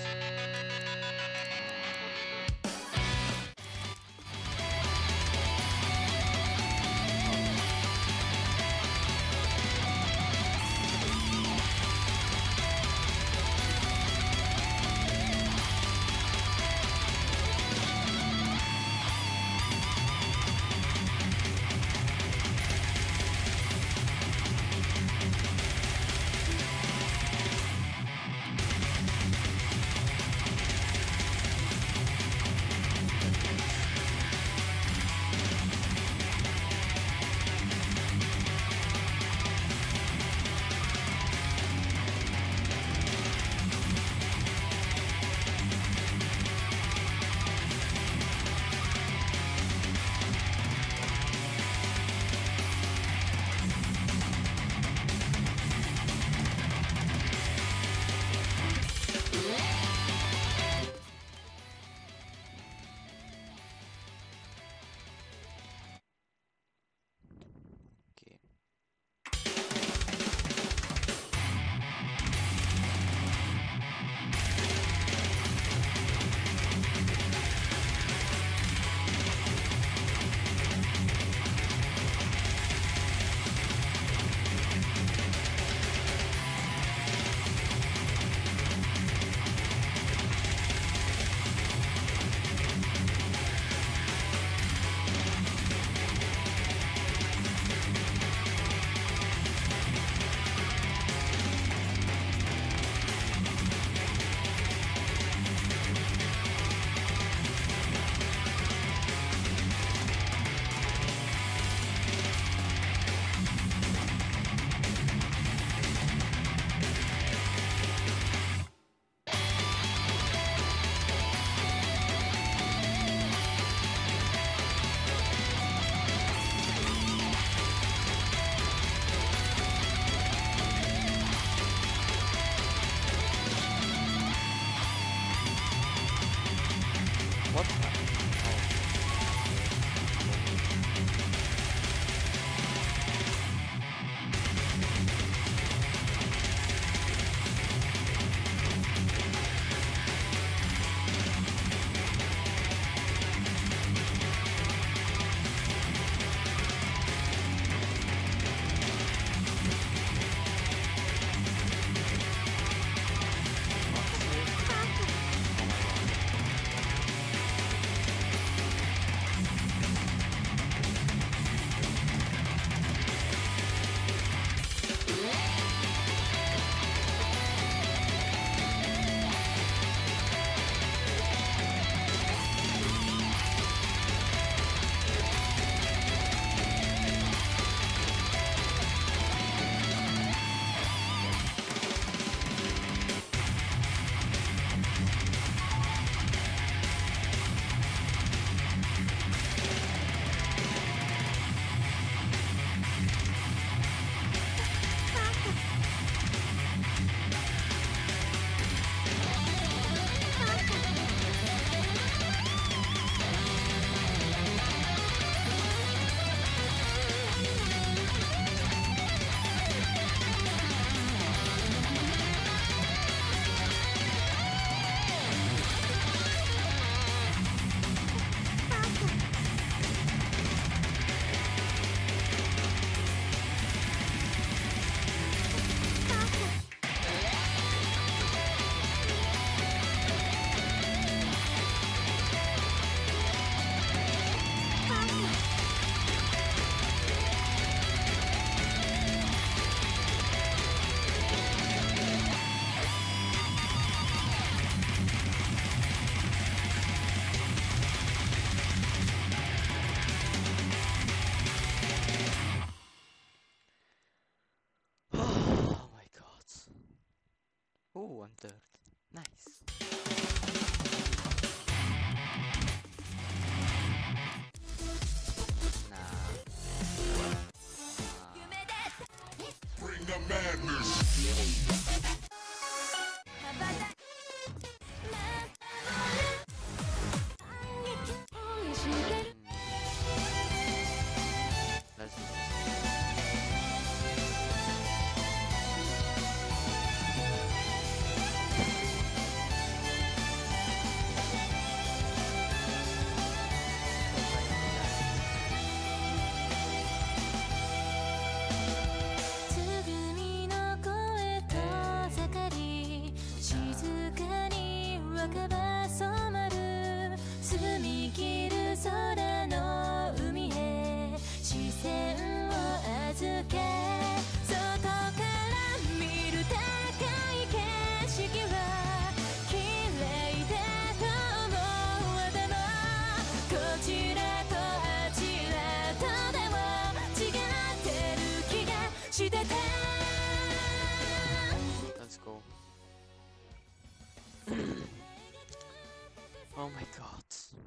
Oh, I'm third. Nice. Nah. Bring the madness. Let's do this. Let's go. Oh my god.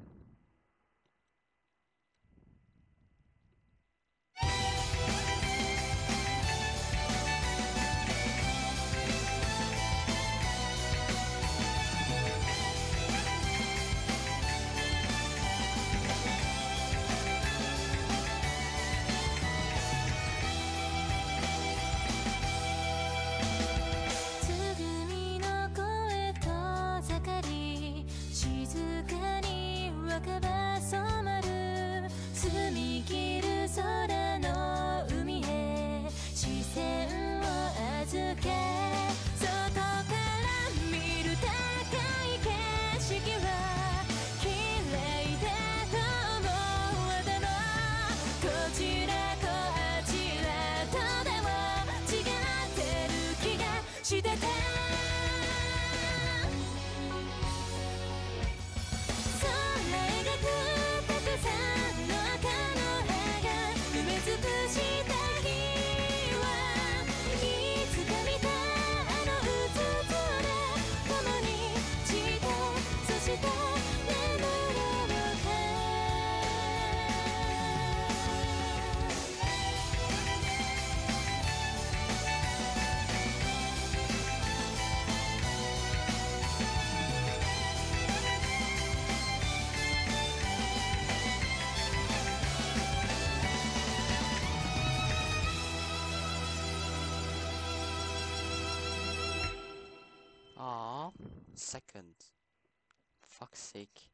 Aw, second. Fuck's sake.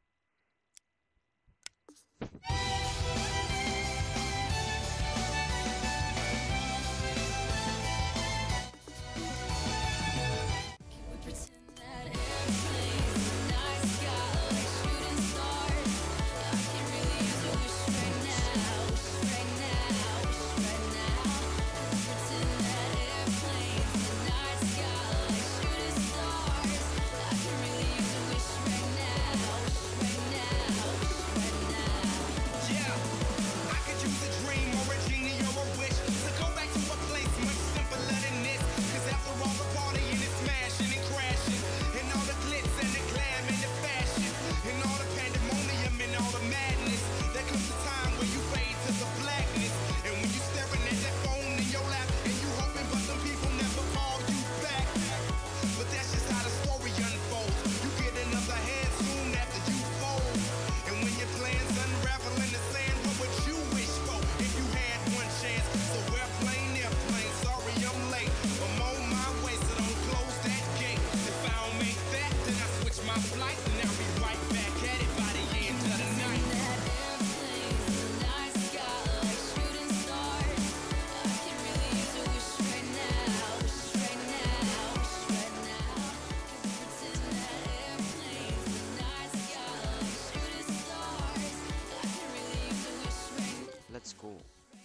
Let's go.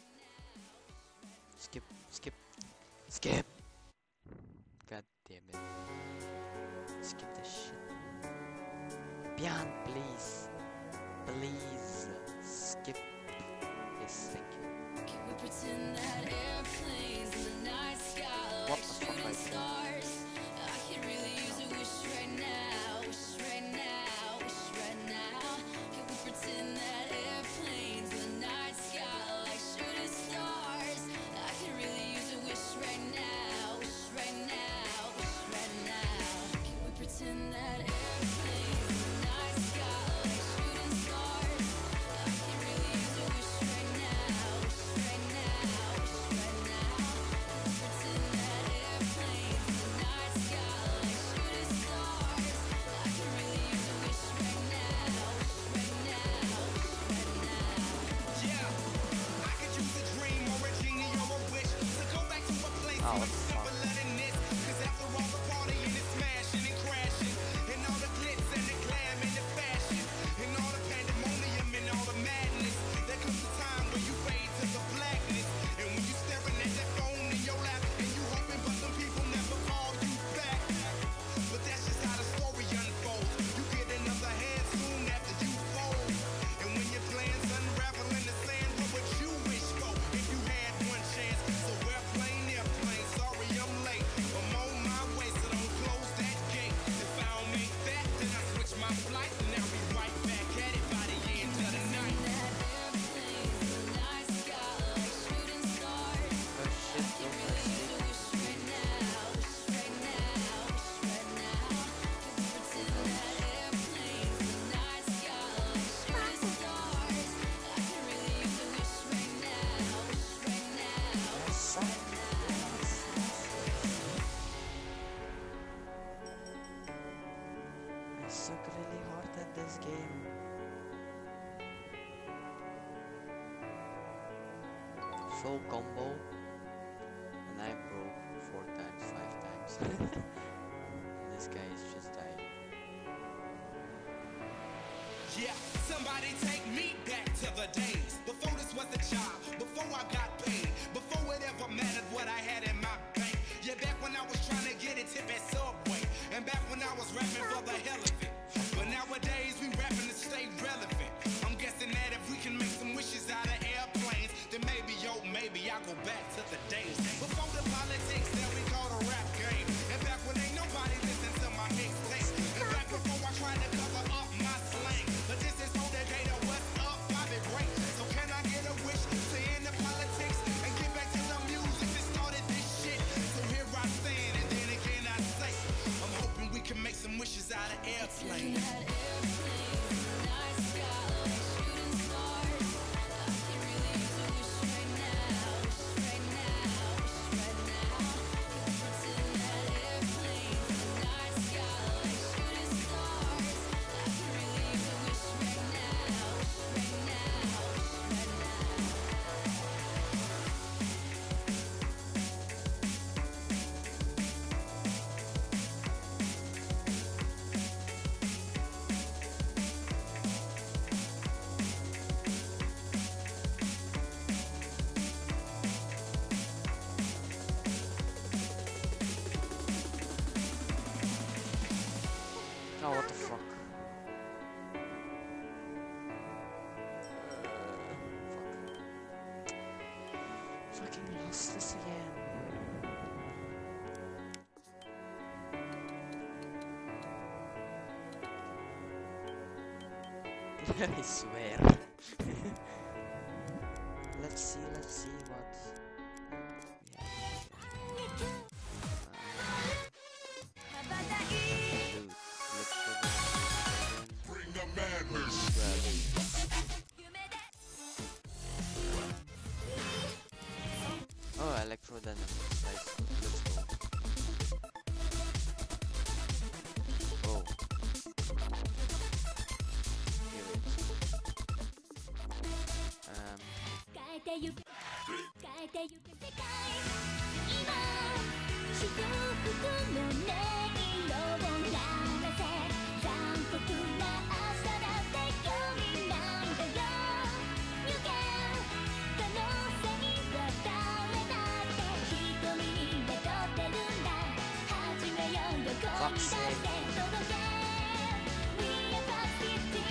Skip, skip, skip. God damn it. Skip this shit. Bian, please. Please. Skip this. Thank you. Can we pretend that airplanes in the night sky What like the fuck shooting I do? stars? I can really Wow, what the fuck? Cause after all the partying and smashing and crashing, and all the glitz and the glam and the fashion, and all the pandemonium and all the madness, there comes a time when you fade to the blackness. And when you staring at that phone in your lap, and you hoping but some people never call you back. But that's just how the story unfolds. You get another hand soon after you fold. And when your plans unravel in the sand, what would you wish for if you had one chance? So airplane, airplane, sorry I'm late. I'm on my way, so don't close that gate. If I don't make that, then I switch my flight, and I'll be right back at it by the end of the night. I suck really hard at this game. Full combo, and I broke four times, five times. This guy is just dying. Yeah, somebody take me back to the days before this was a job, before I got paid, before it ever mattered what I had in my bank. Yeah, back when I was trying to get a tip at Subway, and back when I was rapping for the hell of it. But nowadays we rapping to stay relevant. I'm guessing that if we can make some wishes out of airplanes, then maybe, yo, maybe I'll go back to the days before the politics that we call a rap game, and back when ain't nobody listened to my mixtape, and back before I tried to cover up my slang. But this is so the data, what's up, Bobby Ray? So can I get a wish to end the politics and get back to the music that started this shit? So here I stand, and then again I say, I'm hoping we can make some wishes out of airplanes. Oh, what the fuck? Uh, fuck. Fucking lost this again. I swear. Let's see, let's see what. Bring the madness. Oh, Electro Dynamics. Nice. Let's go. Oh. Here it is. Um. 変えてゆく変えてゆく世界今祝福の音色を鳴らせ残酷な朝だって良いなんだよ You can 可能性は誰だって瞳に宿ってるんだ始めようよ声に出して届け We are positive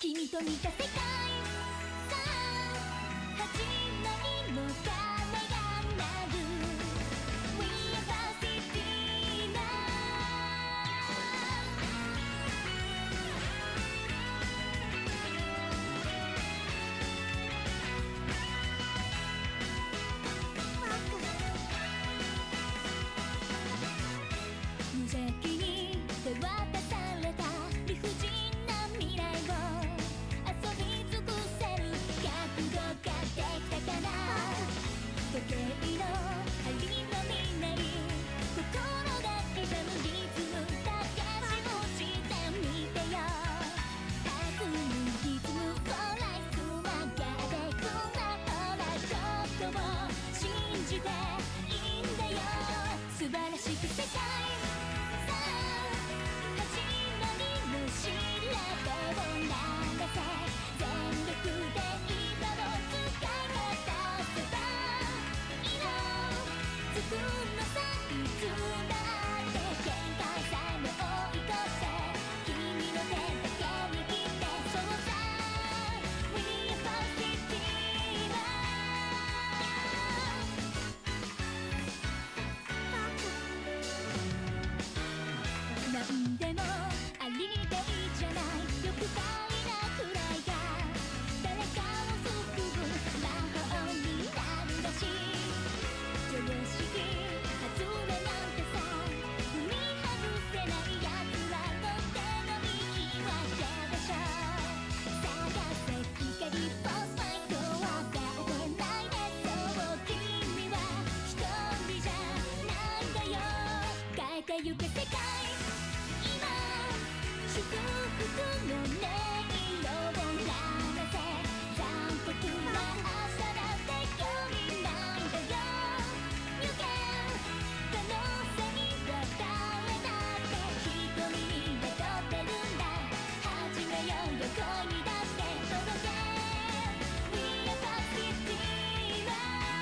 君と見た世界さあ始まりの鐘が鳴る We are Varsity now 無邪気に手渡された理不尽な未来を遊び尽くせる覚悟ができたかな時計の針の見ない心が刻むリズムだけ信じてみてよ弾むリズムコーラスつなげてくなほらちょっとを信じていいんだよ素晴らしき世界さあ始まりの調べを流せ全力で今を使い果たせば色づくのさいつだって限界さえも追い越せ君の手だけ握ってそうさ We are Varsity now なんでもありでいいじゃない欲張りなくらいが誰かを救う魔法になるらしい常識外れなんてさ踏み外せないやつらの手の右は手でしょ探せ光ポスマイトは出てないでそう君は一人じゃないんだよ変えてゆけ世界今祝福の音色を流せ残酷な朝だって距離なんだよ You can 可能性は誰だって瞳に宿ってるんだ始めようよ声に出して届け We are Varsity now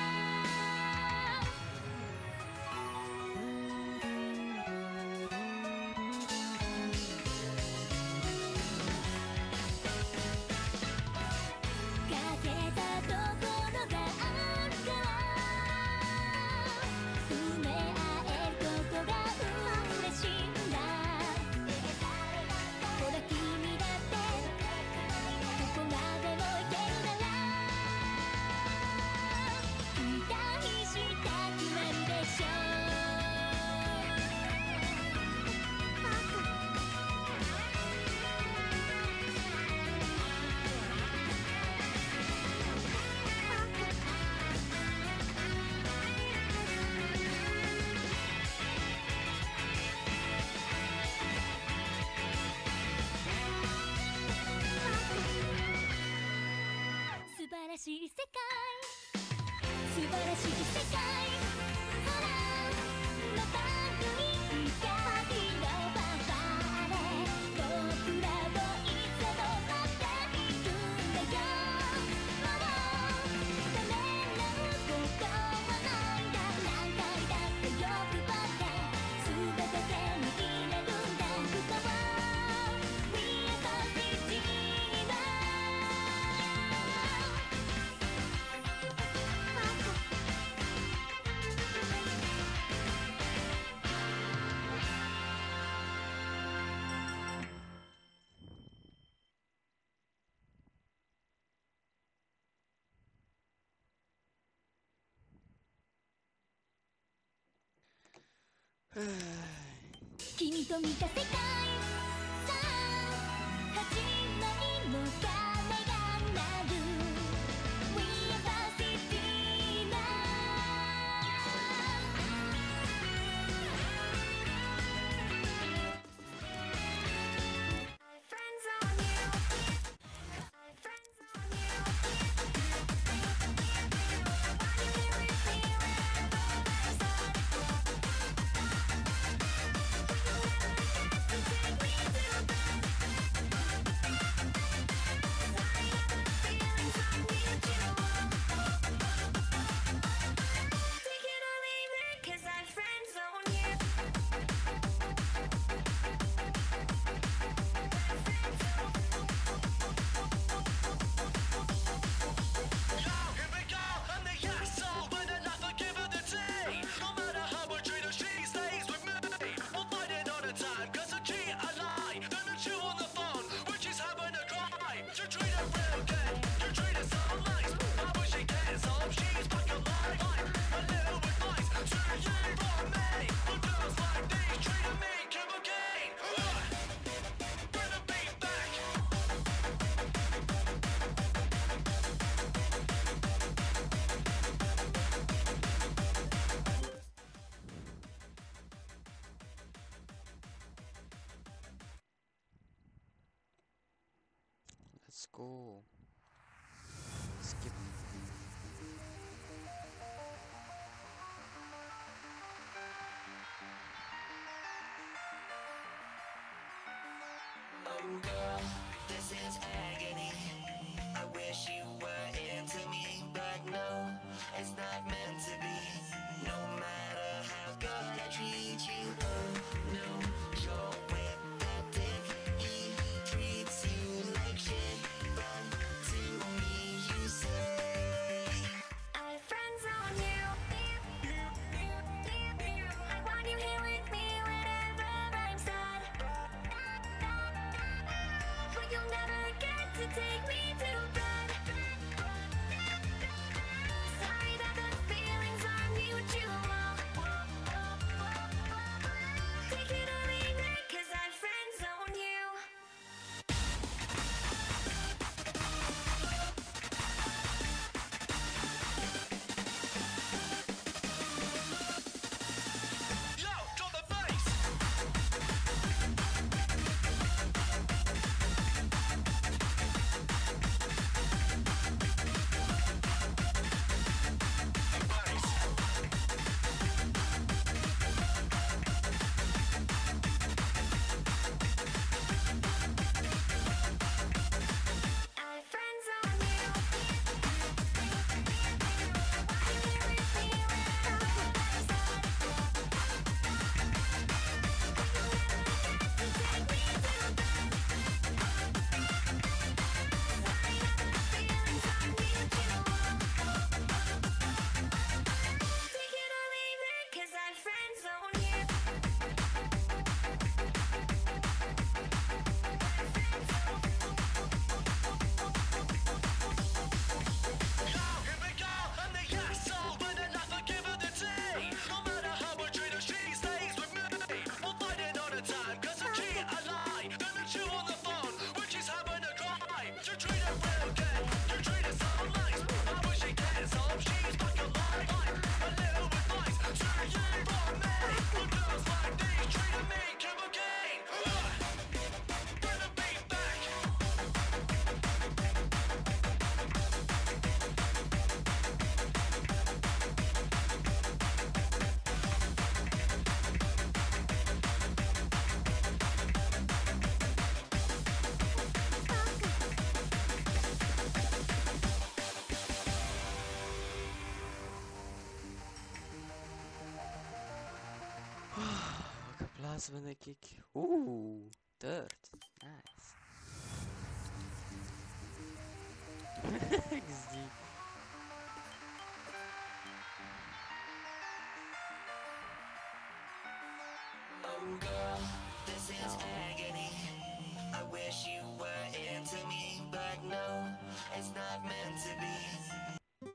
かけたところがあるから埋め合えることが嬉しいんだほら君だってどこまでも行けるなら期待したくなるでしょ素晴らしい世界素晴らしい世界ほらまた振り光のファンファーレ僕らをいつも待っているんだよもうダメなことはないんだ何回だって欲張って全て手に入れるんだ歌を We are Varsity now 君と見た世界さあ始まりの鐘が鳴る We are Varsity now Friends on you Friends on you Why you here with me wherever I start let's go. Skip. Oh girl, this is agony. I wish you were into me, but no, it's not meant to be. No matter how good I treat you, oh no, you're with that dick. He treats you like shit, but to me you say I friends on you. I want you here with me whenever I'm sad. But you'll never get to take me to bed. Sorry that the feelings are mutual. Take it or leave it, 'cause I friends on you. yo, drop the bass. I friends on you. I want you here with me whenever I'm sad. But you'll never get to take me to bed. Sorry that the feelings are mutual. Take it or leave it, 'cause I friends on you. Yo, here we go, I'm the asshole, but I'm not forgiving the tea. No matter how I treat her, she stays with me. We'll fight it all the time, 'cause I cheat, I lie. Then meet you on the phone when she's having a cry. You treat her real good, you treat her so nice. I wish she gets home, she's back alive. A little advice to you from me. When girls like these treating me, Kim again. Bring the beat back. Welke plaats ben ik? ik? Oeh, third. Nice. X D. Oh girl, this is agony. I wish you were into me, but no, it's not meant to be.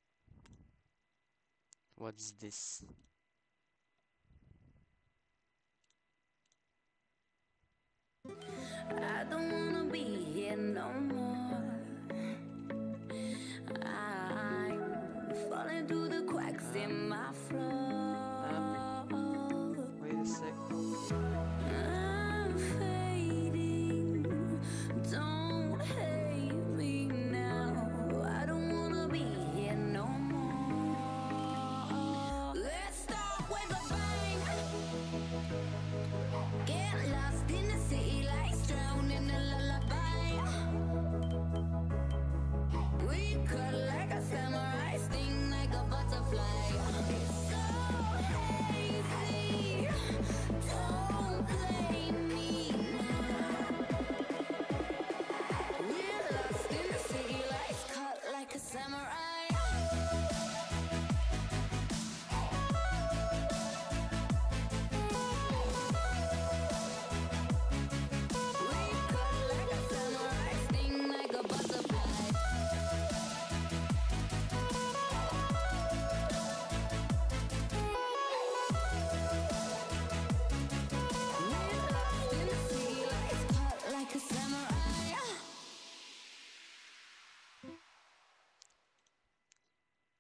What's this? I don't wanna be here no more. I'm falling through the cracks in my floor. Wait a sec. I'm fading. Don't hate me now. I don't wanna be here no more. Let's start with a bang. Get lost in the city lights, drown in a lullaby. We cut like a samurai, sting like a butterfly. It's so hazy. Don't blame me now. We're lost in the city lights, cut like a samurai. We cut like a samurai, sting like a butterfly. We're lost in the city lights, cut like a samurai.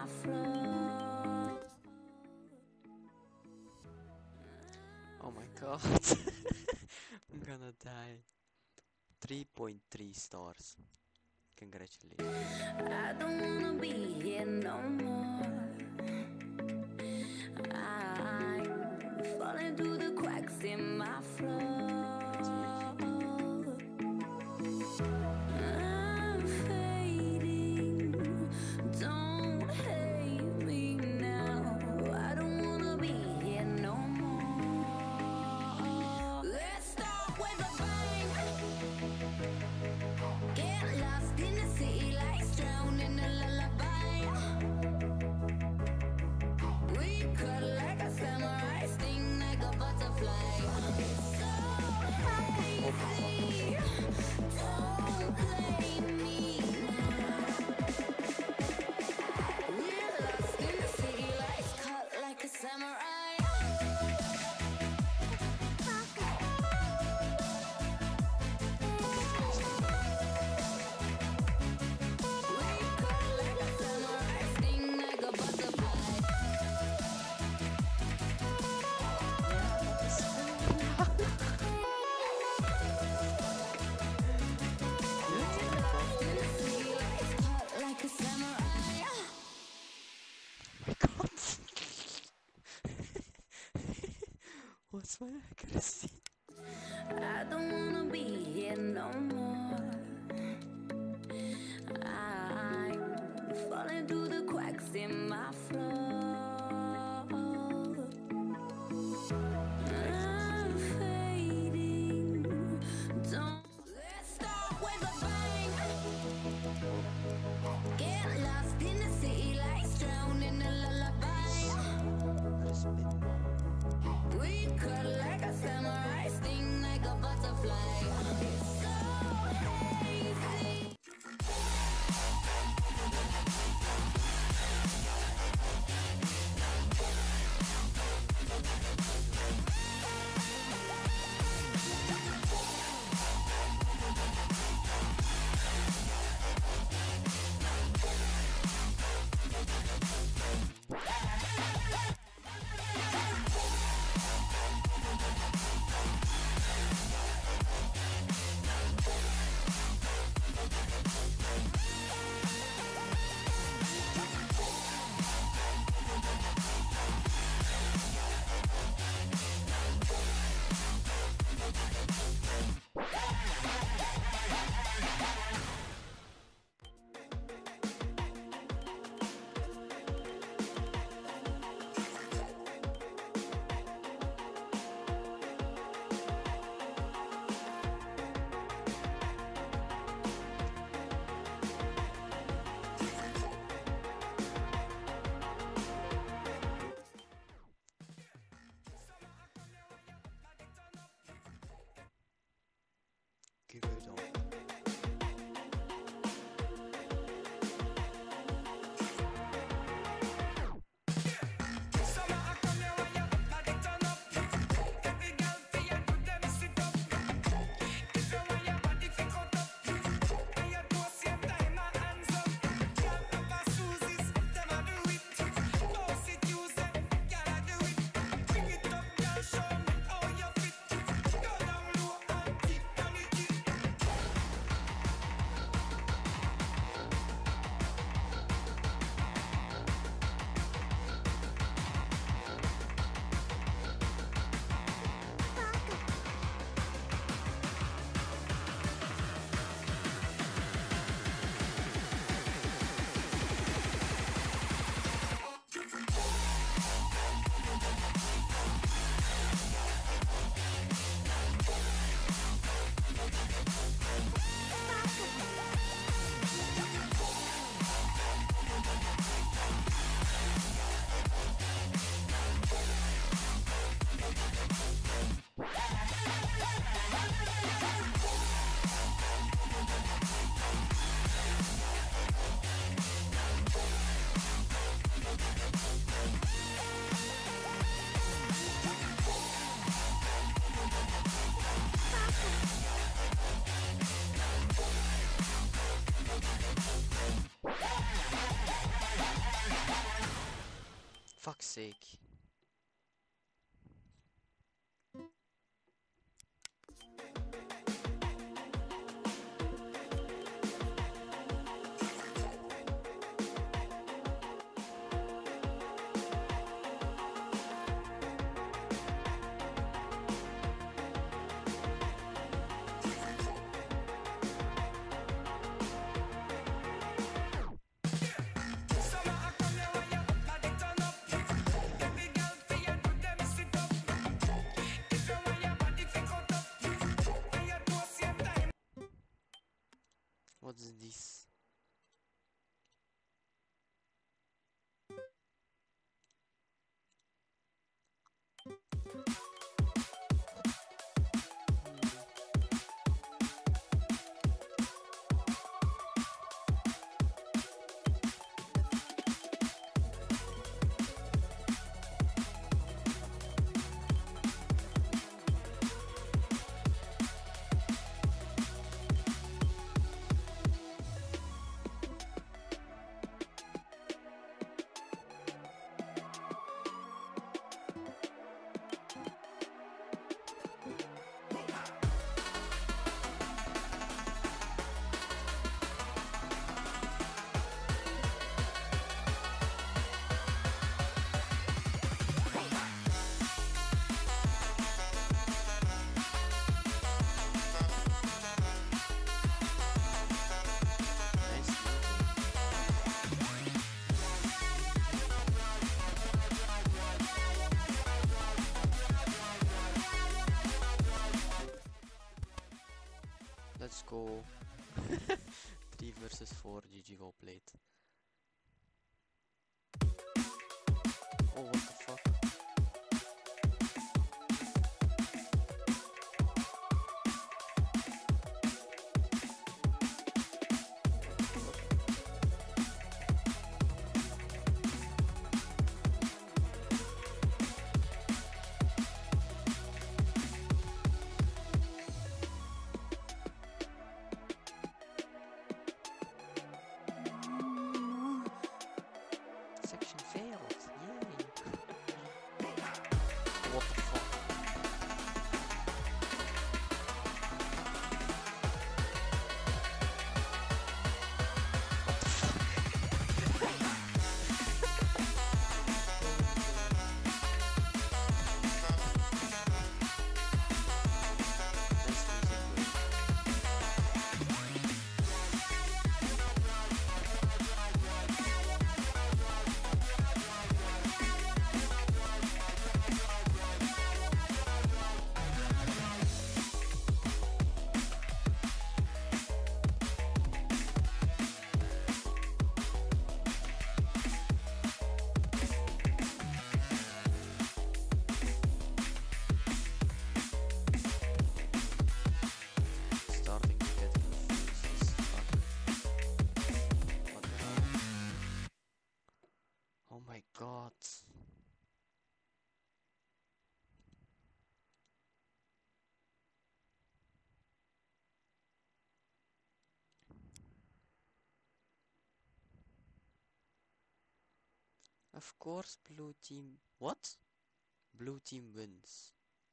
floor. Oh my god. I'm gonna die. three point three stars. Congratulations. I don't wanna be here no more. I'm falling through the cracks in my floor. I'm fading. Don't hate me now. I don't wanna be here no more. Let's start with a bang. Get lost in the city lights, drown in a lullaby. We cut like a samurai, sting like a butterfly. So hazy, don't blame me now. We're lost in the city lights, cut like a samurai. We cut like a samurai, sting like a butterfly. In the city lights, cut like a samurai. My god. What's my accuracy? I don't wanna be here no more. I'm falling through the cracks in my floor. I'm fading. Don't let's start with a bang. Get lost in the city lights, drown in a lullaby. We cut like a samurai, sting like a butterfly. So sake. What's this? Let's go. three versus four, G G, well played. Oh, what the fuck? Section failed. Yay. What the fuck? Starting to get confused as fuck. What the hell? Oh my god. Of course, blue team. What? Blue team wins.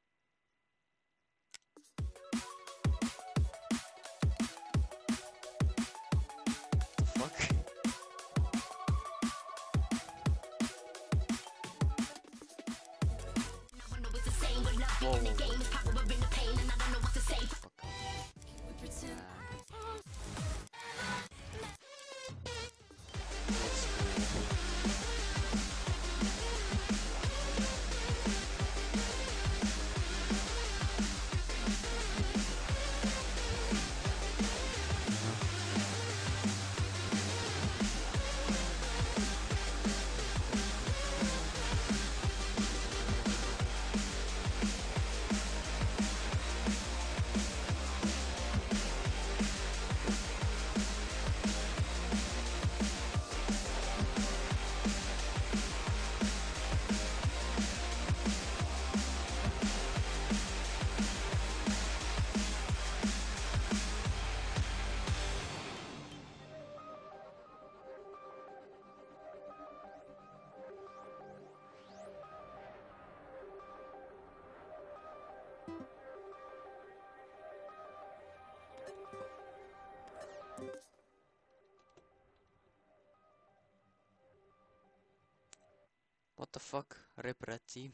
The fuck? Whoa. Fuck off. We pretend. Nah. Let's go. What the fuck? Rip red team.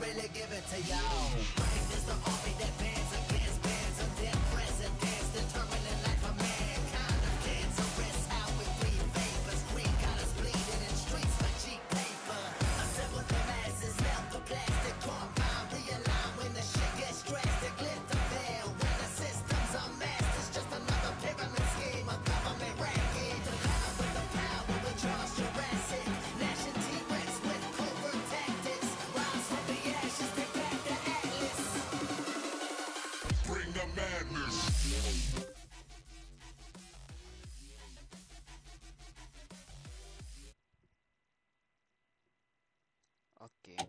really give it to y'all. Life is the army that bands against bands of dead presidents, determining life of mankind of cancerous. How we breathe vapors, green colors bleeding in streets for cheap paper. Assemble the masses, melt the plastic compound, realign when the shit gets drastic, lit the veil when the systems are masked. It's just another pyramid scheme, a government racket. The power with the power with Charles Jurassic, gnashing T-Rex with covert tactics. Rise from the ashes, take back the atlas. Bring the madness. Okay.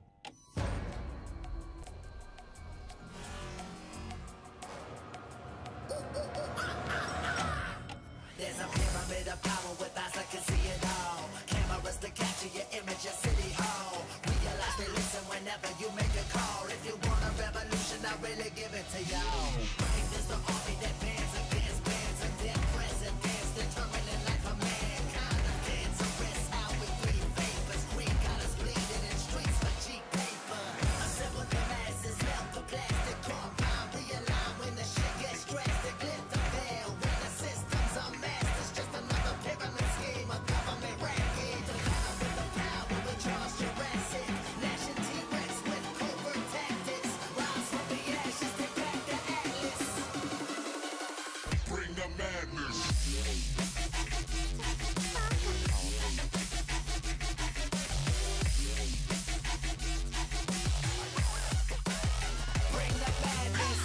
There's a pyramid of power with eyes that can see it all. Cameras to capture your image at City Hall. Realize they listen whenever you make a call. If you want a revolution, I really give it to y'all. Life is the army that bands against bands of dead presidents, determining life of mankind of cancerous. How we breathe vapors, green colors bleeding in streets for cheap paper. Assemble the masses, melt the plastic compound, realign when the shit gets drastic, lit the veil when the systems are masked. It's just another pyramid scheme, a government racket. The power with the power with Charles Jurassic, gnashing T-Rex with covert tactics. Rise from the ashes, take back the atlas. Bring the madness. Bring the madness.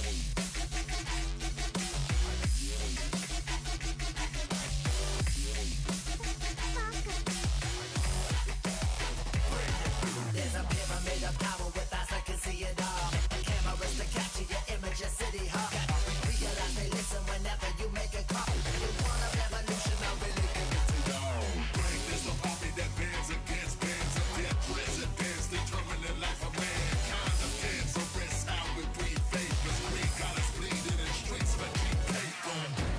There's a pyramid of power with eyes that can see it all. Cameras to capture your image at City Hall. Realize they listen whenever you make a call. If you want a revolution, I really give it to y'all. Life is the army that bands against bands of dead presidents, determining life of mankind of cancerous. How we breathe vapors, green colors bleeding in streets for cheap paper.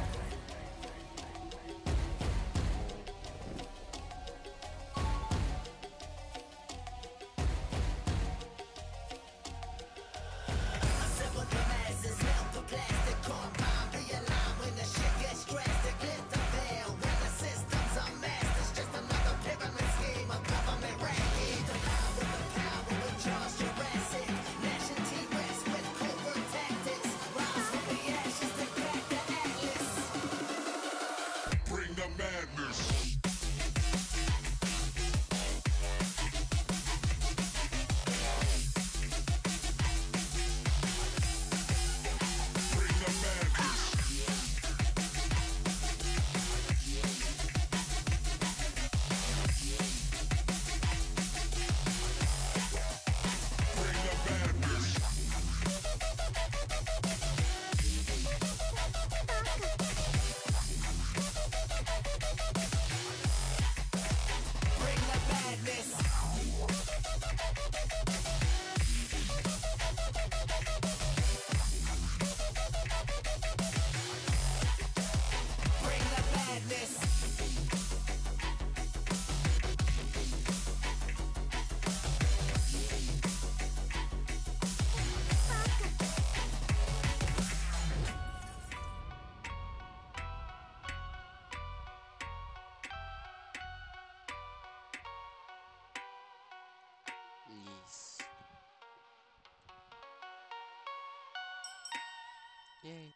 Assemble the masses, melt the plastic compound, realign when the shit gets drastic, lit the veil when the systems are masked. It's just another pyramid scheme, a government racket. The power with the power with Charles Jurassic, gnashing T-Rex with covert tactics. Rise from the ashes, take back the atlas. Bring the madness. Bring the madness. Bring the madness. Bring the madness. Bring the madness. Please. Yay.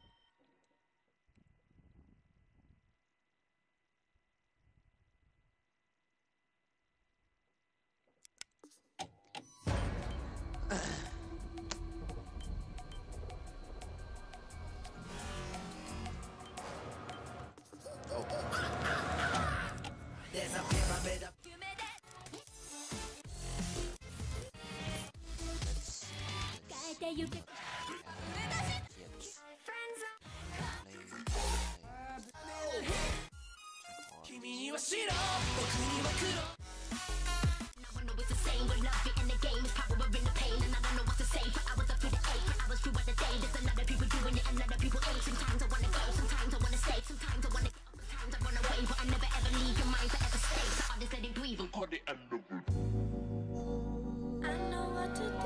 There's a pyramid of Let's kids. I know it's the same, but love it in the game is power in the pain, and I don't know what to say. For hours I feel the ache, for hours throughout the day. There's a lot of people doing it, and a lot of people ain't. Sometimes I wanna go, sometimes I wanna stay, sometimes I wanna get up, sometimes I run away, but I never ever leave your mind forever stay. So I just let it breathe. Party and the I know what to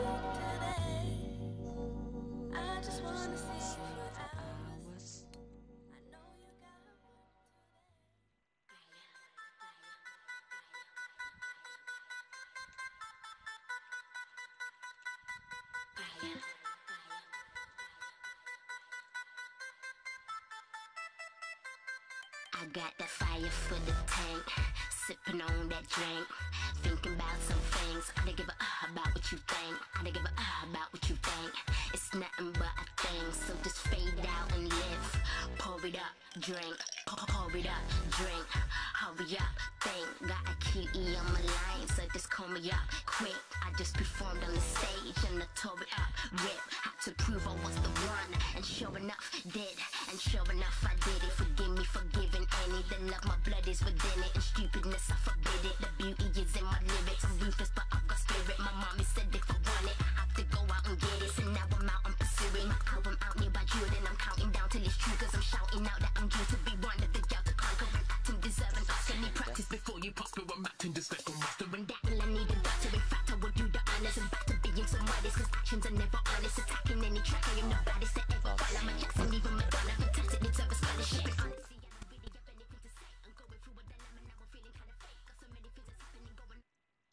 I got that fire for the tank, sipping on that drink, thinking about some things. I don't give a uh about what you think. I don't give a uh about what you think. It's nothing but a thing, so just fade out and live. Pour it up, drink. Pour, pour it up, drink. Hurry up, think. Got a Q E on my line, so just call me up quick. I just performed on the stage and I tore it up, rip. Had to prove I was the one, and sure enough, did. And sure enough, I did it. Forgive me for giving any. The love, my blood is within it, and stupidness, I forbid it. The beauty is in my lyrics. I'm ruthless, but I've got spirit. My mommy said if I want it, I have to go out and get it. So now I'm out, I'm pursuing my album out nearby Jordan. I'm counting down till it's true, cause I'm shouting out that I'm due to be one of the girls to conquer and act and deserve an Oscar. Need practice before you prosper. I'm acting just like a master, and that I need a doctor. In fact, I will do the honors. I'm back to being some artist, cause actions are never honest. Attacking any track, I am the baddest that ever fall. I'm a Jackson, even Madonna. Fantastic, deserve a scholarship. And honestly, I don't really have anything to say. I'm going through a dilemma, now I'm feeling kinda fake. Got so many things that's happening, going.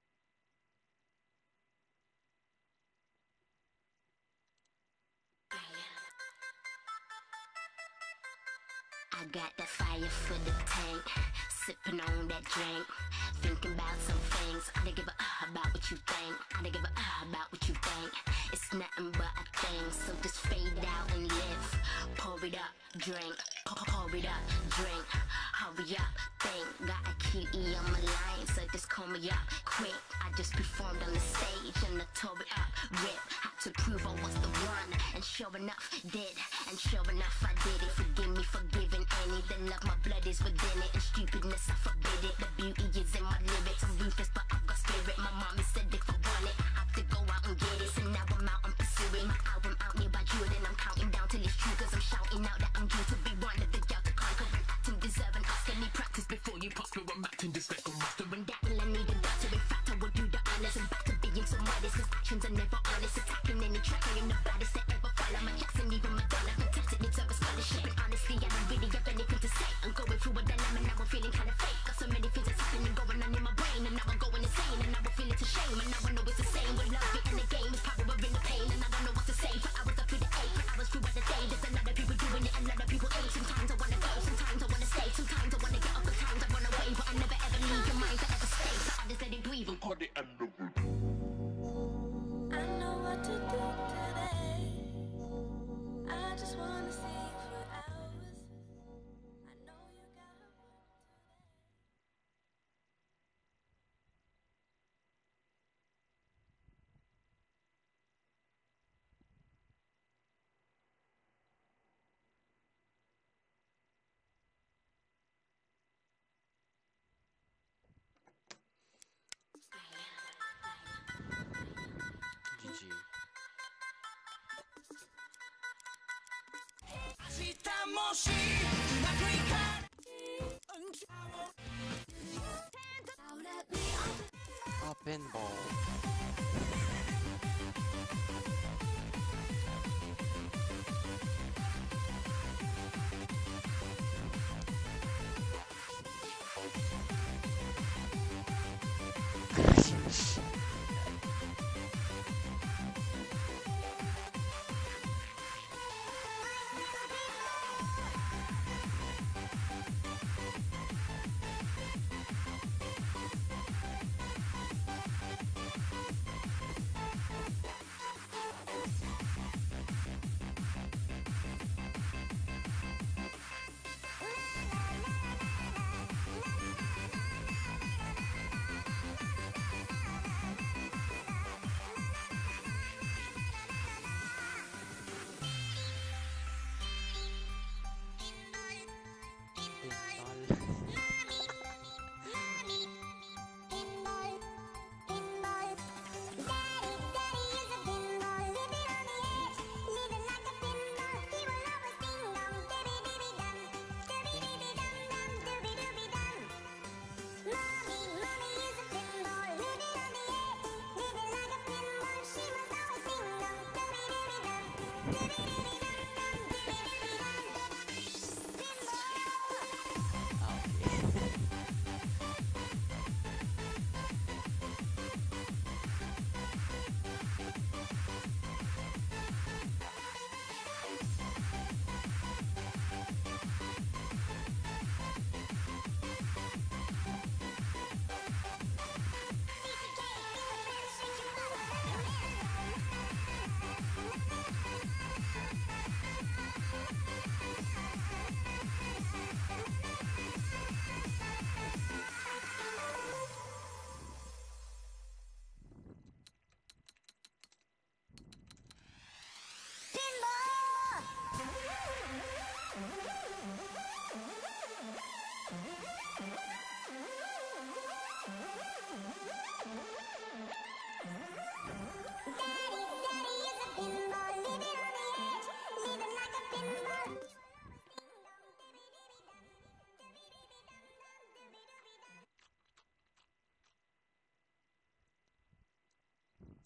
I got that fire for the tank, sipping on that drink, thinking about some things. I don't give a uh about what you think. I don't give a uh about what you think. It's nothing but a thing, so just fade out and live. Pour it up, drink. Pour, pour it up, drink. Hurry up, think. Got a Q E on my line, so just call me up quick. I just performed on the stage and I tore it up, rip. Had to prove I was the one, and sure enough, did. And sure enough, I did it. Forgive me for giving any. The love, my blood is within it, and stupidness, I forbid it. The beauty is in my lyrics. I'm ruthless, but I've got spirit. My mommy said if I want it, I have to go out and get it. So now I'm out, I'm pursuing my album out nearby Jordan. I'm counting down till it's true, cause I'm shouting out that I'm due to be one of the girls to conquer and act and deserve an Oscar. Need practice before you prosper. I'm acting just like a master, and that I need a doctor. In fact, I will do the honors. I'm back to being some artist, cause actions are never honest. Attacking any track, I am the baddest that ever fall. I'm a Jackson, even Madonna. Fantastic, deserve a scholarship. And honestly, I don't really have anything to say. I'm going through a dilemma, now I'm feeling kinda fake. Got so many things that's happening, going on in my brain, and now I'm going insane. And now I feel it's a shame, and now I know it's the same. With love it and the game is power in the pain, and I don't know what to say. For hours I feel the ache, for hours throughout the day. There's a lot of people doing it, a lot of people age. Sometimes I wanna go, sometimes I wanna stay, sometimes I wanna get up, at times I wanna wait, but I never ever leave your mind forever stay. So I just let it breathe and call it a no. I know what to do today. I just wanna see for hours. I know you got work today. G G. Oh, pinball.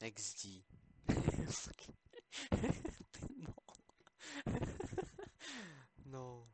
X D. No.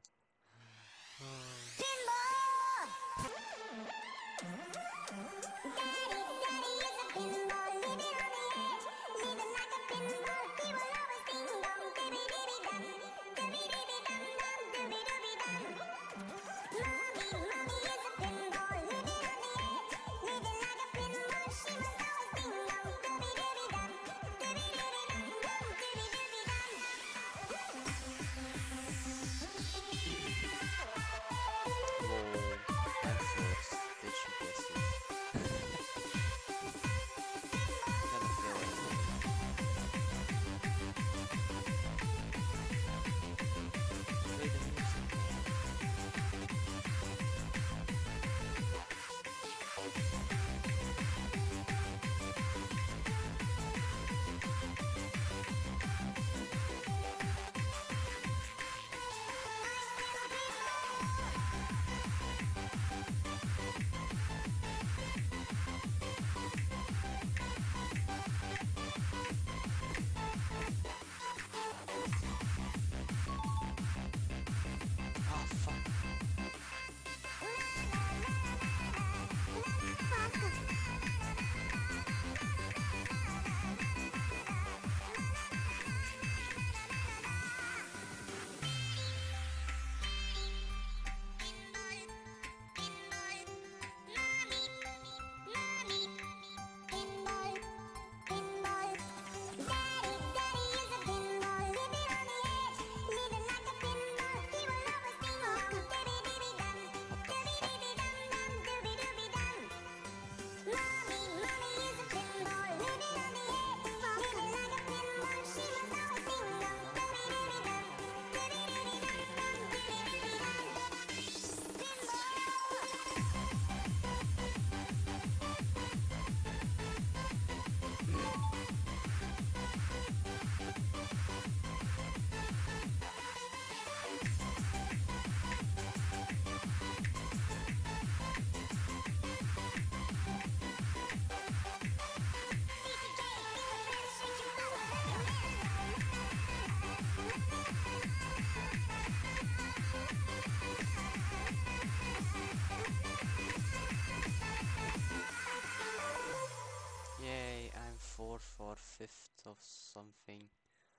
Yay, I'm fourth or fifth of something.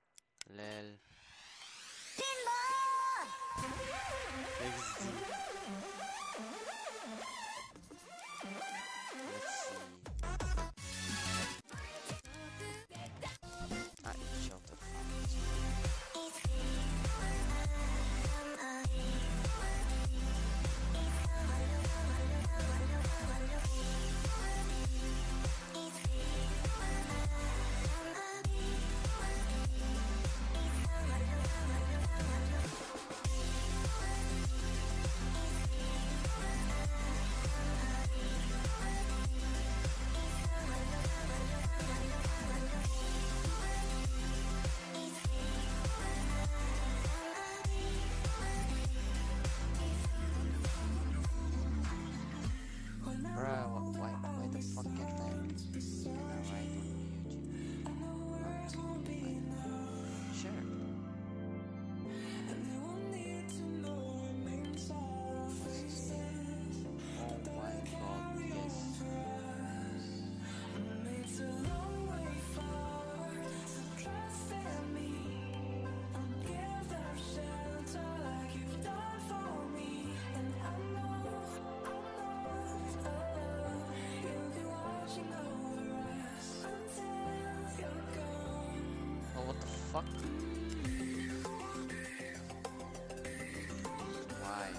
Lel. X D. Let's see. Ah, each of the farms. Bruh, why, why the fuck can't I write on YouTube? Sure. Oh my god, yes. Oh, what the fuck? Why?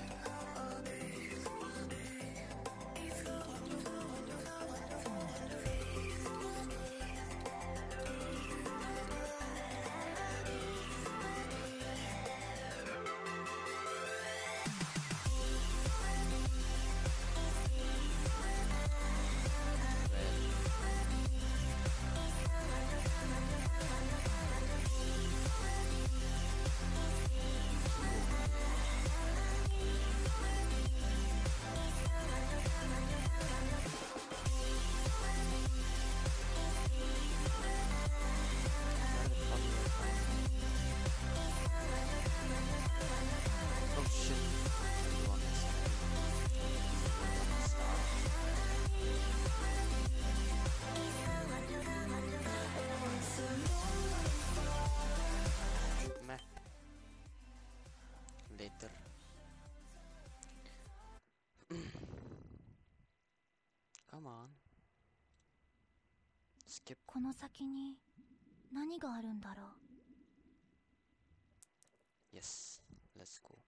skip. この先に何があるんだろう。 Yes, let's go.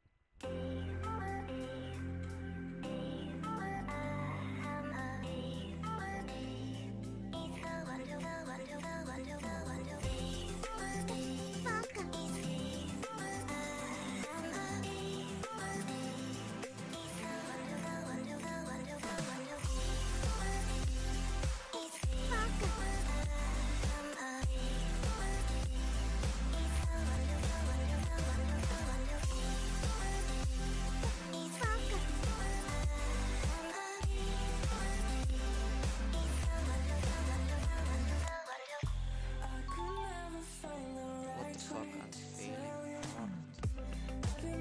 What the fuck? I'm failing hard.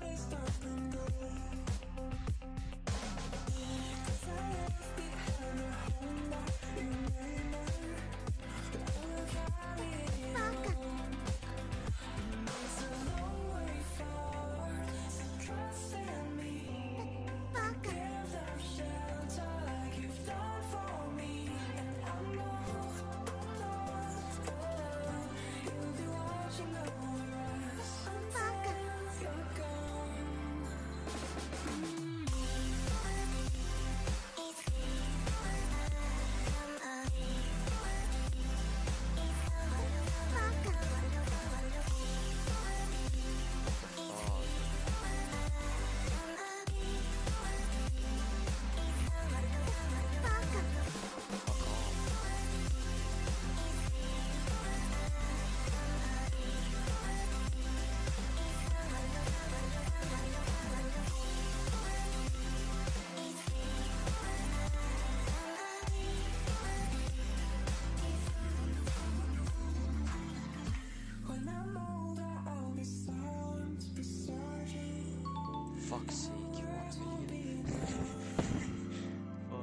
Fuck's sake, you want me to Fuck.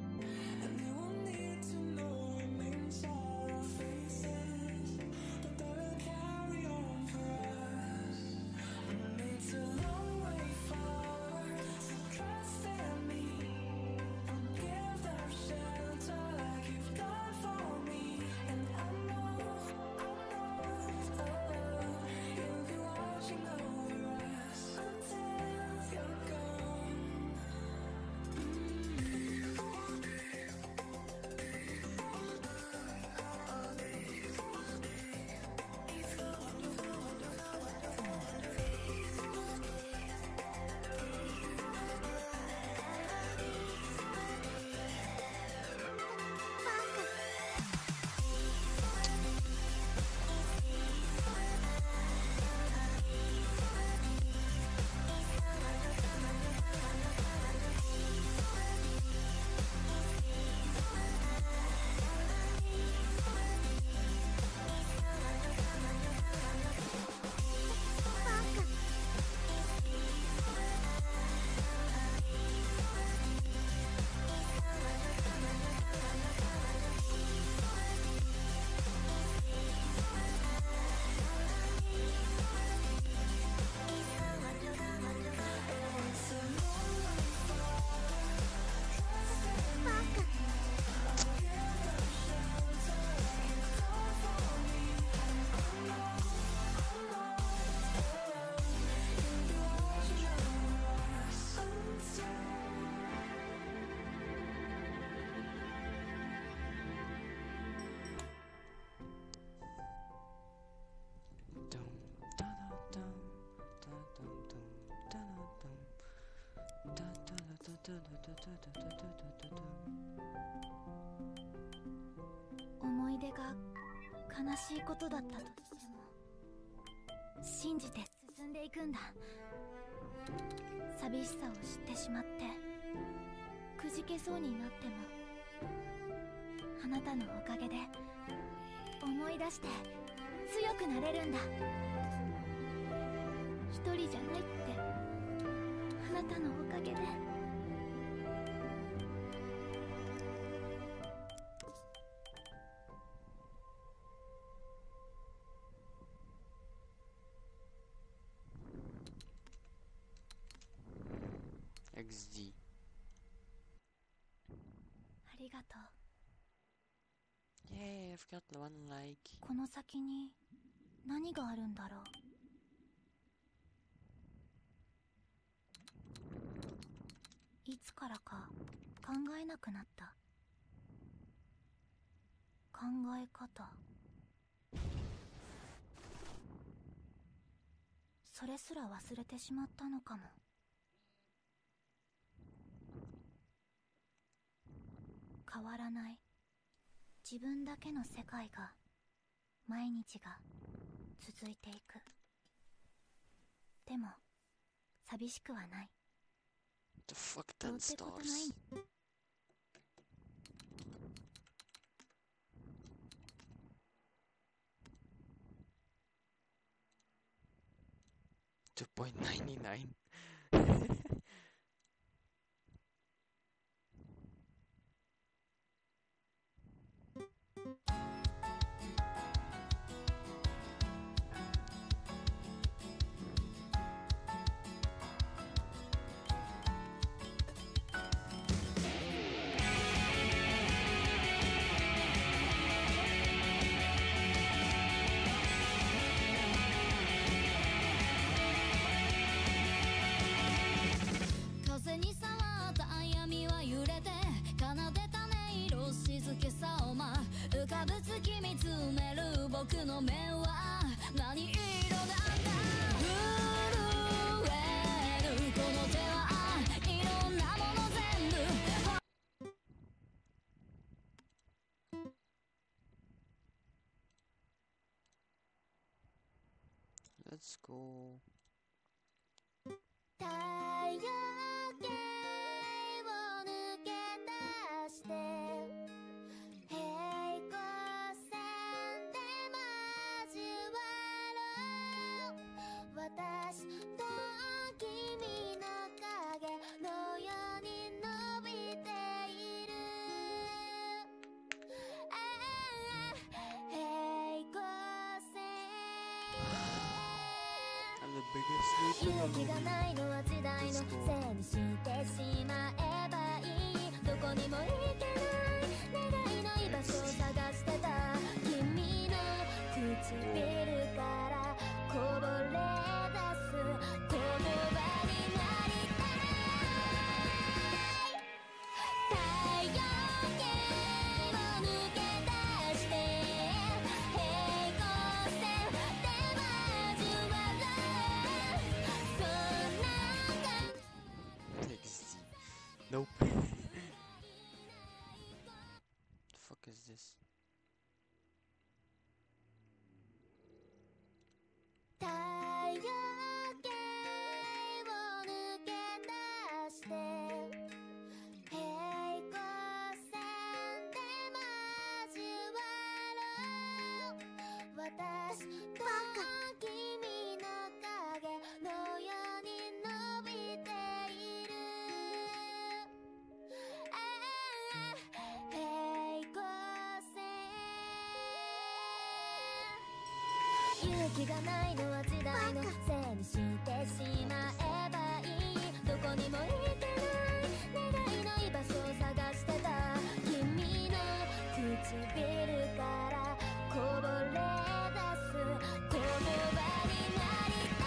思い出が悲しいことだったとしても信じて進んでいくんだ。寂しさを知ってしまってくじけそうになってもあなたのおかげで思い出して強くなれるんだ。一人じゃないってあなたのおかげで。 エックスディーありがとう。 イエーイ。 I've got one like. この先に何があるんだろう。いつからか考えなくなった。考え方、それすら忘れてしまったのかも。変わらない自分だけの世界が、毎日が続いていく。でも寂しくはない。 The fuck どう ten ってことない。 stars? two point nine nine. Let's go. 太陽系を抜け出して平行線で交わろう。私と君の影のように伸びている。ああ平行線。 I'm the biggest sleeper 勇気がないのは時代のせいにしてしまえばいい。どこにも行けない願いの居場所を探してた。君の唇からこぼれ出す言葉になりたい。太陽系を抜け出して平行線で交わろう。そんな感じ。 Taxi. Nope. The fuck is this? 太陽系を抜け出して平行線で交わろう。私と君の影のように伸びている。ああ平行線。勇気がないのは時代のせいにしてしまえばいい。どこにも行けない願いの居場所を探してた。君の唇からこぼれ出す言葉になりた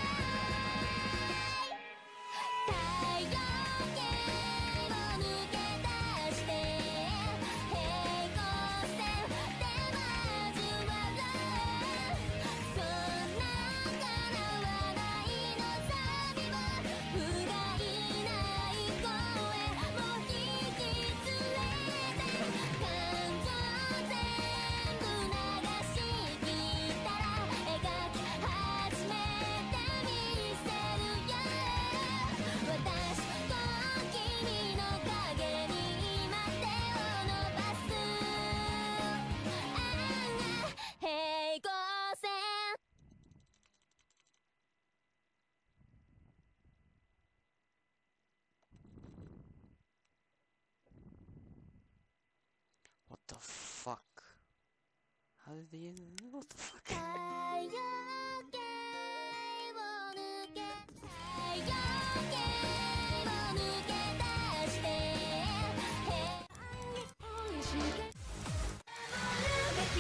い。太陽系を抜け出して平行線で交わろう。そんな叶わない望みを不甲斐ない声を引き連れて感情全部流し切ったら描き始めてみせるよ。私と君の影に今手を伸ばす。ああ平行線。 What the fuck? How did they end? What the fuck? 太陽系を抜け太陽系を抜け出して平行線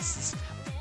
this is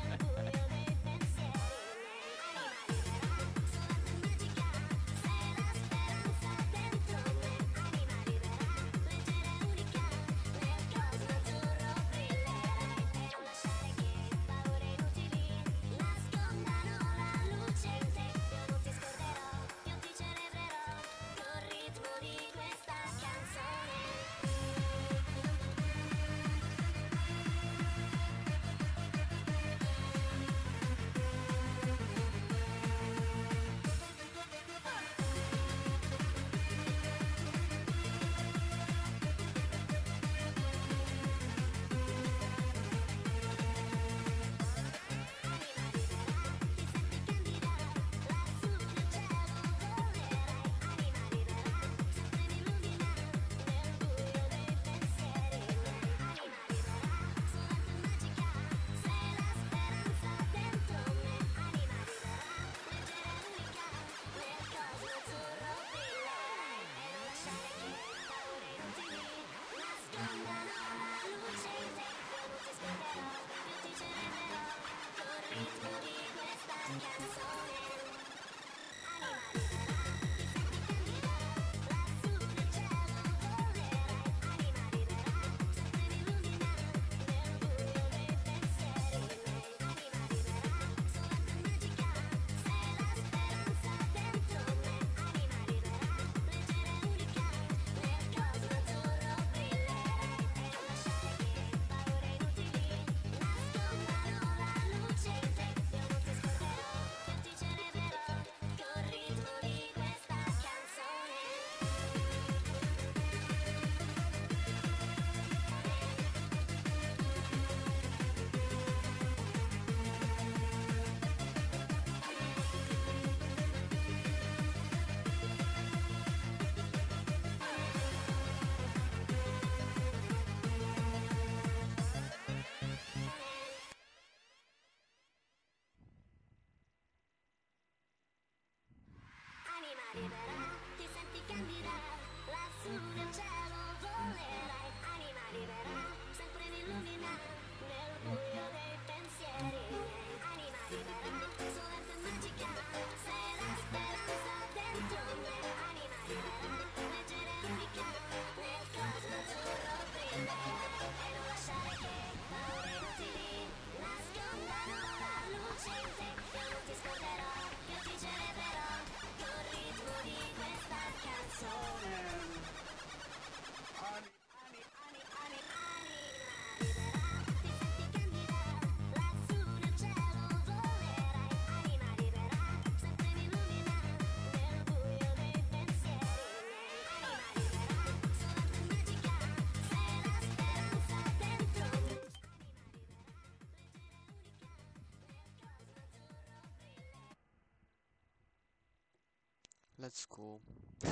Let's go.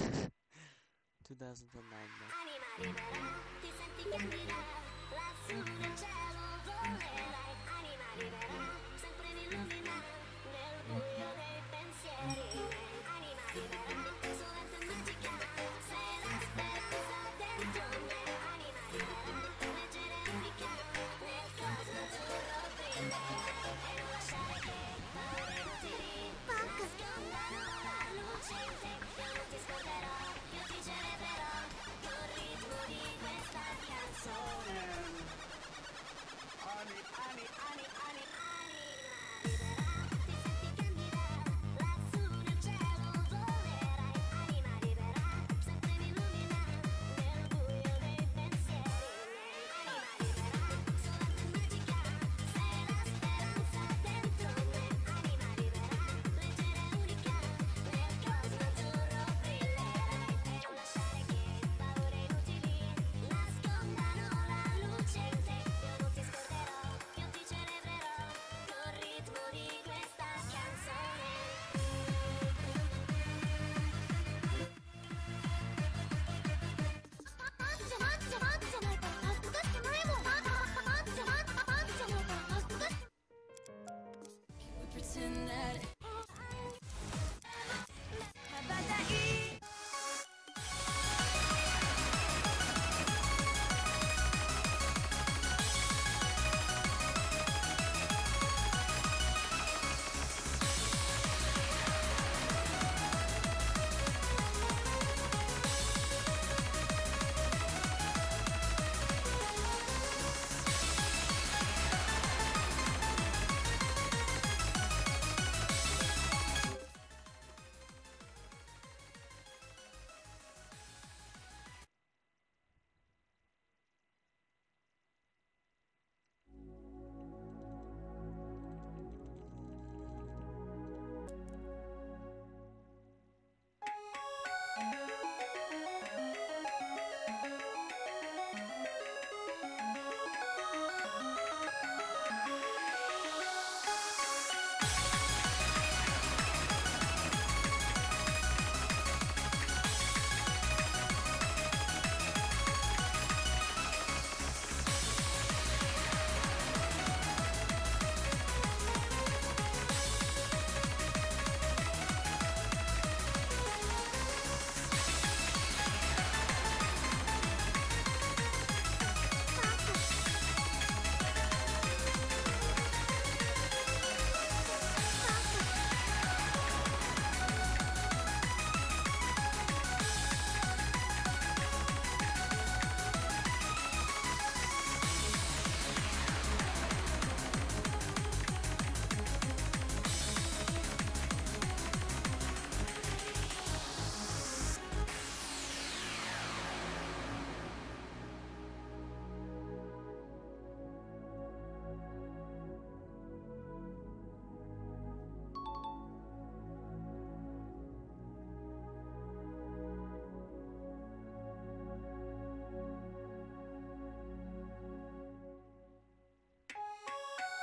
two thousand nine no? Anima libera, ti senti candida, lassù nel cielo volerai. Anima libera, sempre mi illumina, nel buio dei pensieri. Anima libera, solente e magica, sei la speranza dentro me. Anima libera, leggera e unica, nel cosmo azzurro brillerai. E non lasciare che paure inutili nascondano la luce in te. Io non ti scorderò, io ti celebrerò col ritmo di questa canzone.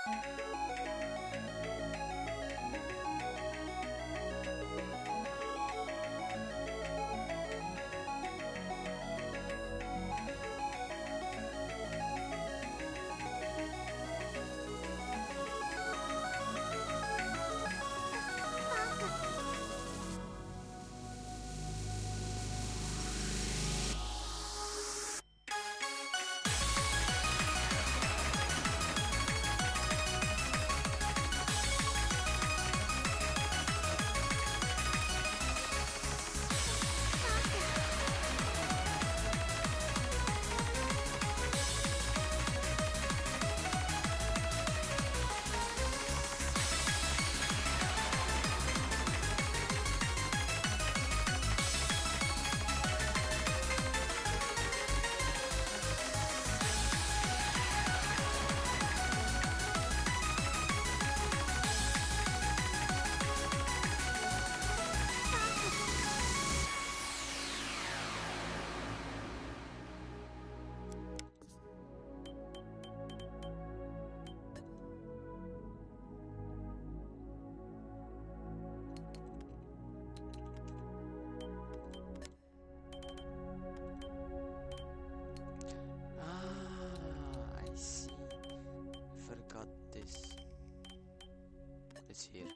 Ah, I see. Forgot this. It's here.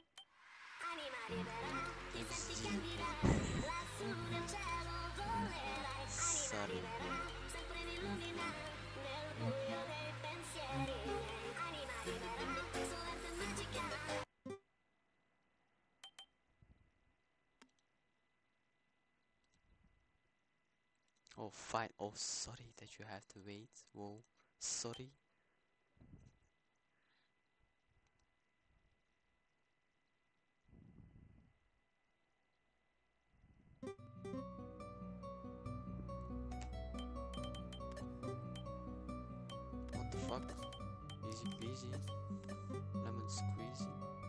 It's G P. Sorry. Oh, fine. Oh, sorry that you have to wait. Whoa, sorry. What the fuck? Easy peasy. Lemon squeezy.